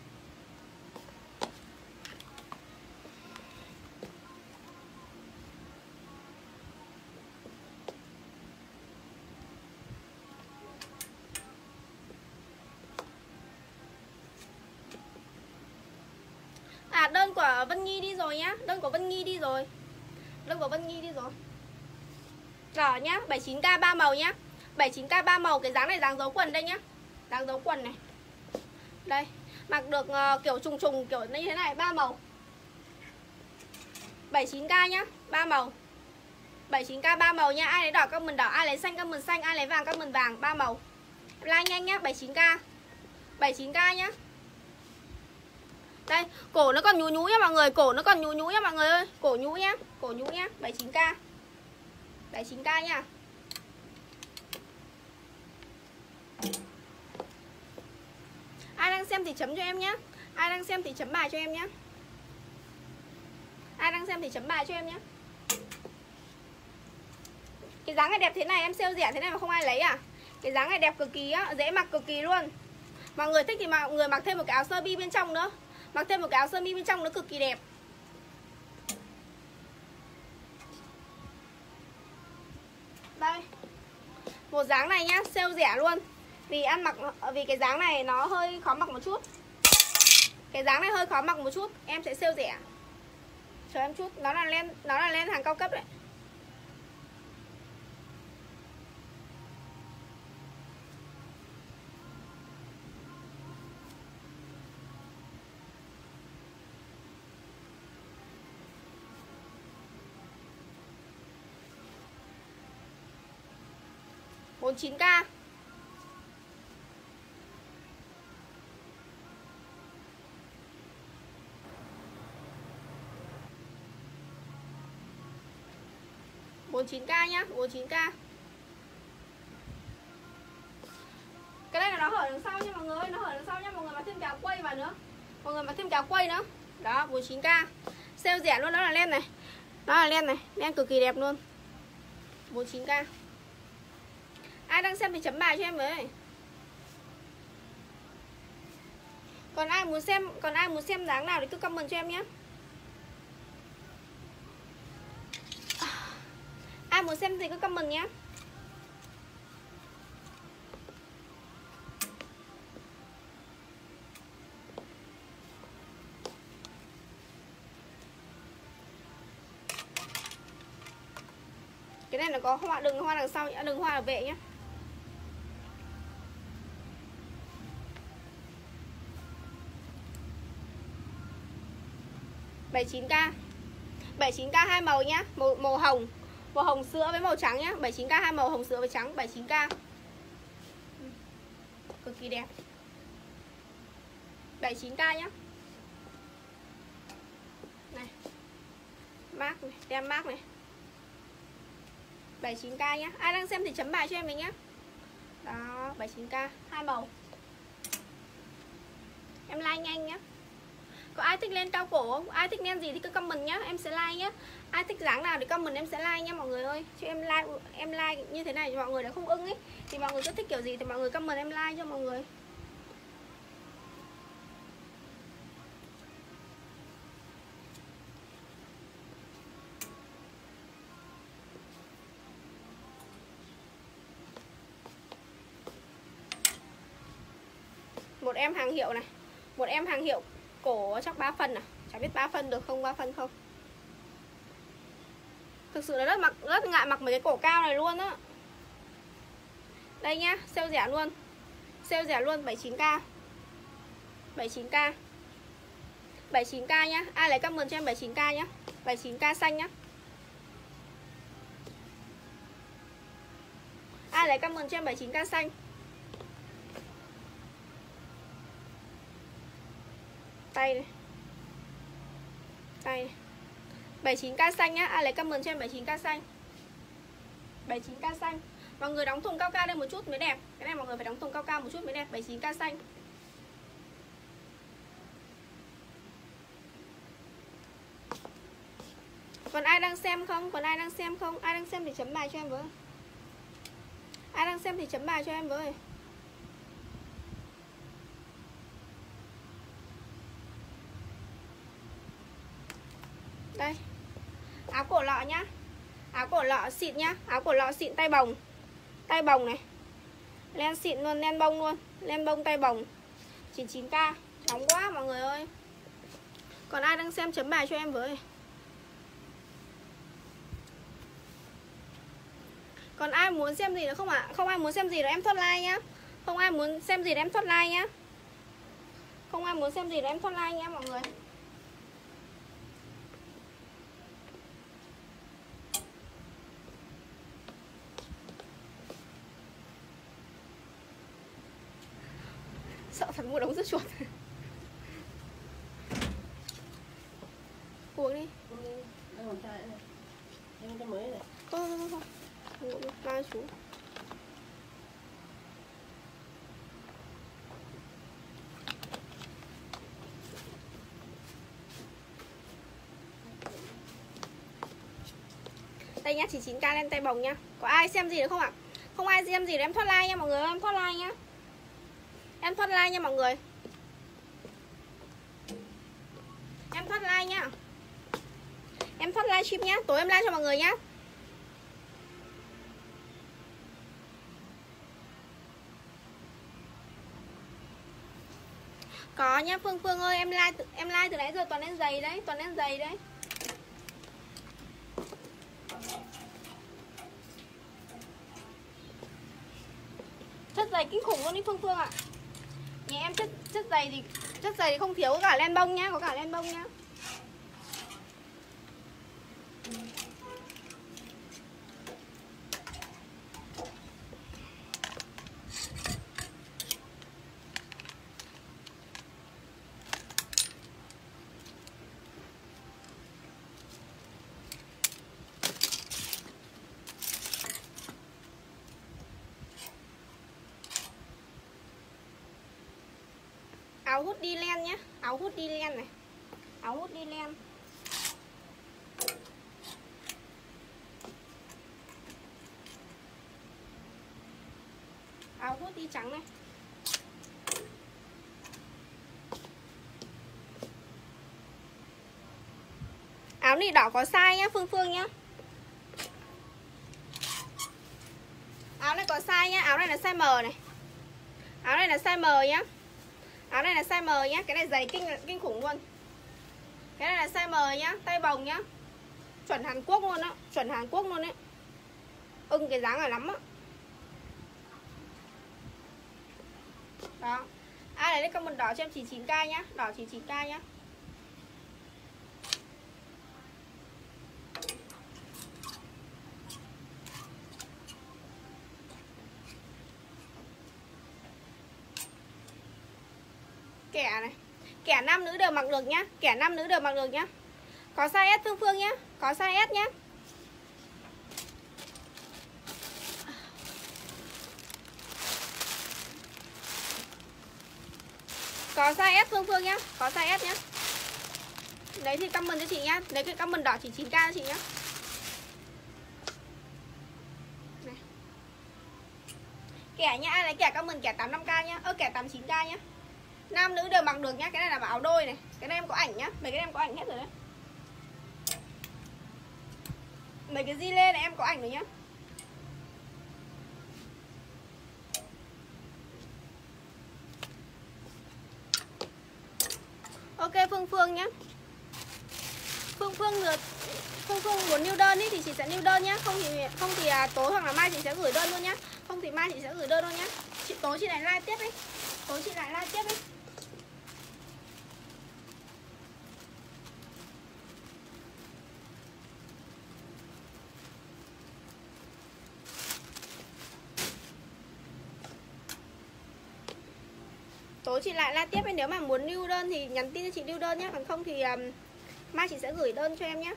À, đơn của Vân Nhi đi rồi nhá. Đơn của Vân Nhi đi rồi. Đơn của Vân Nhi đi rồi. Đỏ nhá, bảy mươi chín k ba màu nhá. bảy chín k ba màu. Cái dáng này dáng dấu quần đây nhá. Dáng dấu quần này. Đây, mặc được uh, kiểu trùng trùng kiểu như thế này, ba màu. bảy chín k nhá, ba màu. bảy chín k ba màu nha. Ai lấy đỏ comment đỏ, ai lấy xanh comment xanh, ai lấy vàng comment vàng, ba màu. Em like nhanh nhá, bảy chín k. bảy chín k nhá. Đây, cổ nó còn nhú nhú nhá mọi người, cổ nó còn nhú nhú nhá mọi người ơi, cổ nhú nhá, cổ nhú nhá, bảy chín k. bảy chín k nha. Ai đang xem thì chấm cho em nhá. Ai đang xem thì chấm bài cho em nhá. Ai đang xem thì chấm bài cho em nhá. Cái dáng này đẹp thế này em sale rẻ thế này mà không ai lấy à? Cái dáng này đẹp cực kỳ á, dễ mặc cực kỳ luôn. Mọi người thích thì mọi người mặc thêm một cái áo sơ mi bên trong nữa. Mặc thêm một cái áo sơ mi bên trong nó cực kỳ đẹp. Đây. Một dáng này nhá, sale rẻ luôn. Vì ăn mặc vì cái dáng này nó hơi khó mặc một chút. Cái dáng này hơi khó mặc một chút, em sẽ sale rẻ. Chờ em chút, nó là len nó là len hàng cao cấp đấy. bốn mươi chín k. bốn mươi chín k nhá, bốn mươi chín k. Cái đây là nó hở đằng sau nha mọi người ơi, nó hở đằng sau nha mọi người, mặc thêm cái áo quây vào nữa. Mọi người mặc thêm cái áo quây nữa. Đó, bốn mươi chín k. Sale rẻ luôn, đó là len này. Đó là len này, len cực kỳ đẹp luôn. bốn mươi chín k. Ai đang xem thì chấm bài cho em với. Còn ai muốn xem, còn ai muốn xem dáng nào thì cứ comment cho em nhé. Ai muốn xem thì cứ comment nhé. Cái này nó có hoa, đừng hoa đằng sau, đừng hoa ở vệ nhé. bảy mươi chín k. bảy mươi chín k hai màu nhá, màu màu hồng, màu hồng sữa với màu trắng nhá. bảy mươi chín k hai màu hồng sữa với trắng, bảy mươi chín k. Cực kỳ đẹp. bảy mươi chín k nhá. Này. Mác này, tem mác này. bảy mươi chín k nhá. Ai đang xem thì chấm bài cho em mình nhá. Đó, bảy mươi chín k hai màu. Em like nhanh nhá. Có ai thích lên cao cổ không? Ai thích len gì thì cứ comment nhá, em sẽ like nhá. Ai thích dáng nào thì comment em sẽ like nha mọi người ơi. Chứ em like em like như thế này thì mọi người đã không ưng ấy. Thì mọi người cứ thích kiểu gì thì mọi người comment em like cho mọi người. Một em hàng hiệu này. Một em hàng hiệu cổ chắc ba phân à? Chả biết ba phân được không, ba phân không. Thực sự là rất mặc rất ngại mặc mấy cái cổ cao này luôn á. Đây nhá, sale rẻ luôn. Sale rẻ luôn, bảy mươi chín k. bảy mươi chín k. bảy mươi chín k nhá. Ai lấy comment cho em bảy mươi chín k nhá. bảy mươi chín k xanh nhá. Ai lấy comment cho em bảy mươi chín k xanh. Tay này. Tay này. bảy mươi chín k xanh nhá. Ai lấy comment cho em bảy mươi chín k xanh. bảy mươi chín k xanh. Mọi người đóng thùng cao cao lên một chút mới đẹp. Cái này mọi người phải đóng thùng cao cao một chút mới đẹp. bảy mươi chín k xanh. Còn ai đang xem không? Còn ai đang xem không? Ai đang xem thì chấm bài cho em với. Ai đang xem thì chấm bài cho em với. Đây. Áo cổ lọ nhá. Áo cổ lọ xịn nhá. Áo cổ lọ xịn tay bồng. Tay bồng này. Len xịn luôn, len bông luôn. Len bông tay bồng. chín mươi chín k. Nóng quá mọi người ơi. Còn ai đang xem chấm bài cho em với. Còn ai muốn xem gì nữa không ạ? À? Không ai muốn xem gì nữa em thoát like nhá. Không ai muốn xem gì nữa em thoát like nhá. Không ai muốn xem gì nữa em thoát like nhá mọi người. Sợ phải mua đống dưa chuột. Uống đi. Không không không. Uống đi, mang chú. Đây nhá, chỉ chín k lên tay bồng nhá. Có ai xem gì nữa không ạ? À? Không ai xem gì nữa em thoát like nha mọi người, em thoát like nhá. Em thoát like nha mọi người. Em thoát like nhá. Em thoát live stream nhá, tối em live cho mọi người nhá. Có nhá, Phương Phương ơi, em like em like từ nãy giờ toàn lên giày đấy, toàn lên giày đấy. Chất giày kinh khủng luôn đi Phương Phương ạ. À. Nhà em chất chất giày thì chất giày thì không thiếu, có cả len bông nhá, có cả len bông nhá. Áo hút đi len nhé. Áo hút đi len này. Áo hút đi len. Áo hút đi trắng này. Áo này đỏ có size nhá Phương Phương nhá. Áo này có size nhá. Áo này là size M này. Áo này là size M nhá. Áo này là size M nhá. Cái này dày kinh kinh khủng luôn. Cái này là size M nhá. Tay bồng nhá. Chuẩn Hàn Quốc luôn á. Chuẩn Hàn Quốc luôn đấy. Ưng cái dáng này lắm á. Đó. Ai lấy comment đỏ cho em chín chín k nhá. Đỏ chín chín k nhá. Kẻ này. Kẻ nam nữ đều mặc được nhá. Kẻ nam nữ đều mặc được nhá. Có size S Phương Phương nhá. Có size S nhá. Có size S Phương Phương nhá. Có size S nhá. Đấy thì comment cho chị nhá. Đấy cái comment đỏ chỉ chín k cho chị nhá. Này. Kẻ nhá. Ai lấy kẻ comment kẻ tám mươi lăm k nhá. Ơ kẻ tám mươi chín k nhá. Nam nữ đều mặc được nhá. Cái này là áo đôi này. Cái này em có ảnh nhá. Mấy cái này em có ảnh hết rồi đấy. Mấy cái di lê này em có ảnh rồi nhá. Ok Phương Phương nhá. Phương Phương được Phương Phương muốn lưu đơn ý, thì chị sẽ lưu đơn nhá. Không thì không thì à, tối hoặc là mai chị sẽ gửi đơn luôn nhá. Không thì mai chị sẽ gửi đơn luôn nhá. Chị, tối chị lại live tiếp đi. Tối chị lại live tiếp đi. Tối chị lại live tiếp ấy. Nếu mà muốn lưu đơn thì nhắn tin cho chị lưu đơn nhé. Còn không thì um, mai chị sẽ gửi đơn cho em nhé.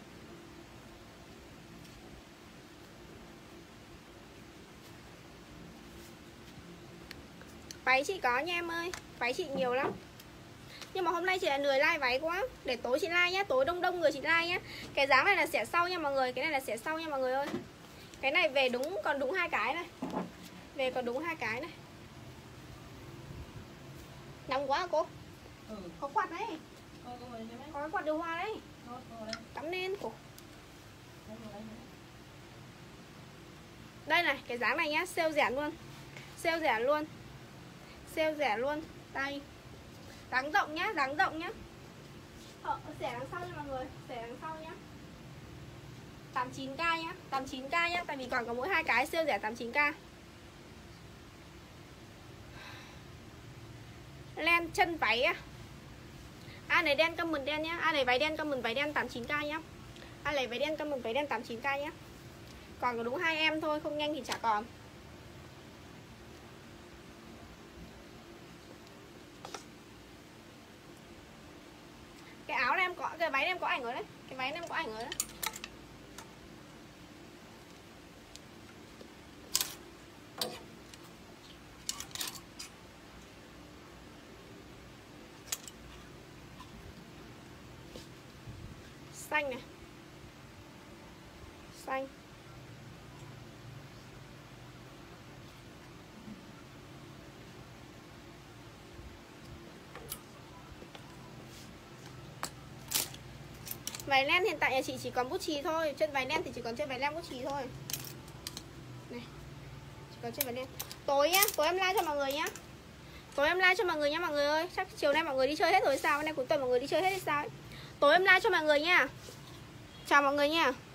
Váy chị có nha em ơi. Váy chị nhiều lắm. Nhưng mà hôm nay chị lại lười like váy quá. Để tối chị like nhá. Tối đông đông người chị like nhá. Cái dáng này là xẻ sau nha mọi người. Cái này là xẻ sau nha mọi người ơi. Cái này về đúng, còn đúng hai cái này. Về còn đúng hai cái này. Nóng quá hả cô? Ừ. Có quạt đấy. Có, có, có cái quạt điều hòa đấy. Cắm lên cổ. Đây này, cái dáng này nhá, sale rẻ luôn. Sale rẻ luôn. Sale rẻ luôn. Đây. Dáng rộng nhá, dáng rộng nhá. Ờ, rẻ đằng sau nha mọi người, rẻ đằng sau nhá. tám mươi chín k nhá, tám mươi chín k nhá, tại vì còn có mỗi hai cái siêu rẻ tám mươi chín k. Len chân váy á. Ai lấy đen comment đen nhá, ai lấy váy đen comment váy đen tám mươi chín k nhá. Ai lấy váy đen comment váy đen tám mươi chín k nhá. Còn có đúng hai em thôi, không nhanh thì chả còn. Cái áo này em có, cái váy này em có ảnh rồi đấy. Cái váy này em có ảnh rồi đấy. Xanh này. Xanh. Váy len hiện tại nhà chị chỉ còn bút chì thôi. Chân váy len thì chỉ còn chân váy len bút chì thôi. Này. Chỉ còn chân váy len. Tối nhá, tối em like cho mọi người nhá. Tối em like cho mọi người nhá mọi người ơi. Chắc chiều nay mọi người đi chơi hết rồi sao? Hôm nay cuối tuần mọi người đi chơi hết hay sao ấy. Tối em like cho mọi người nha. Chào mọi người nha.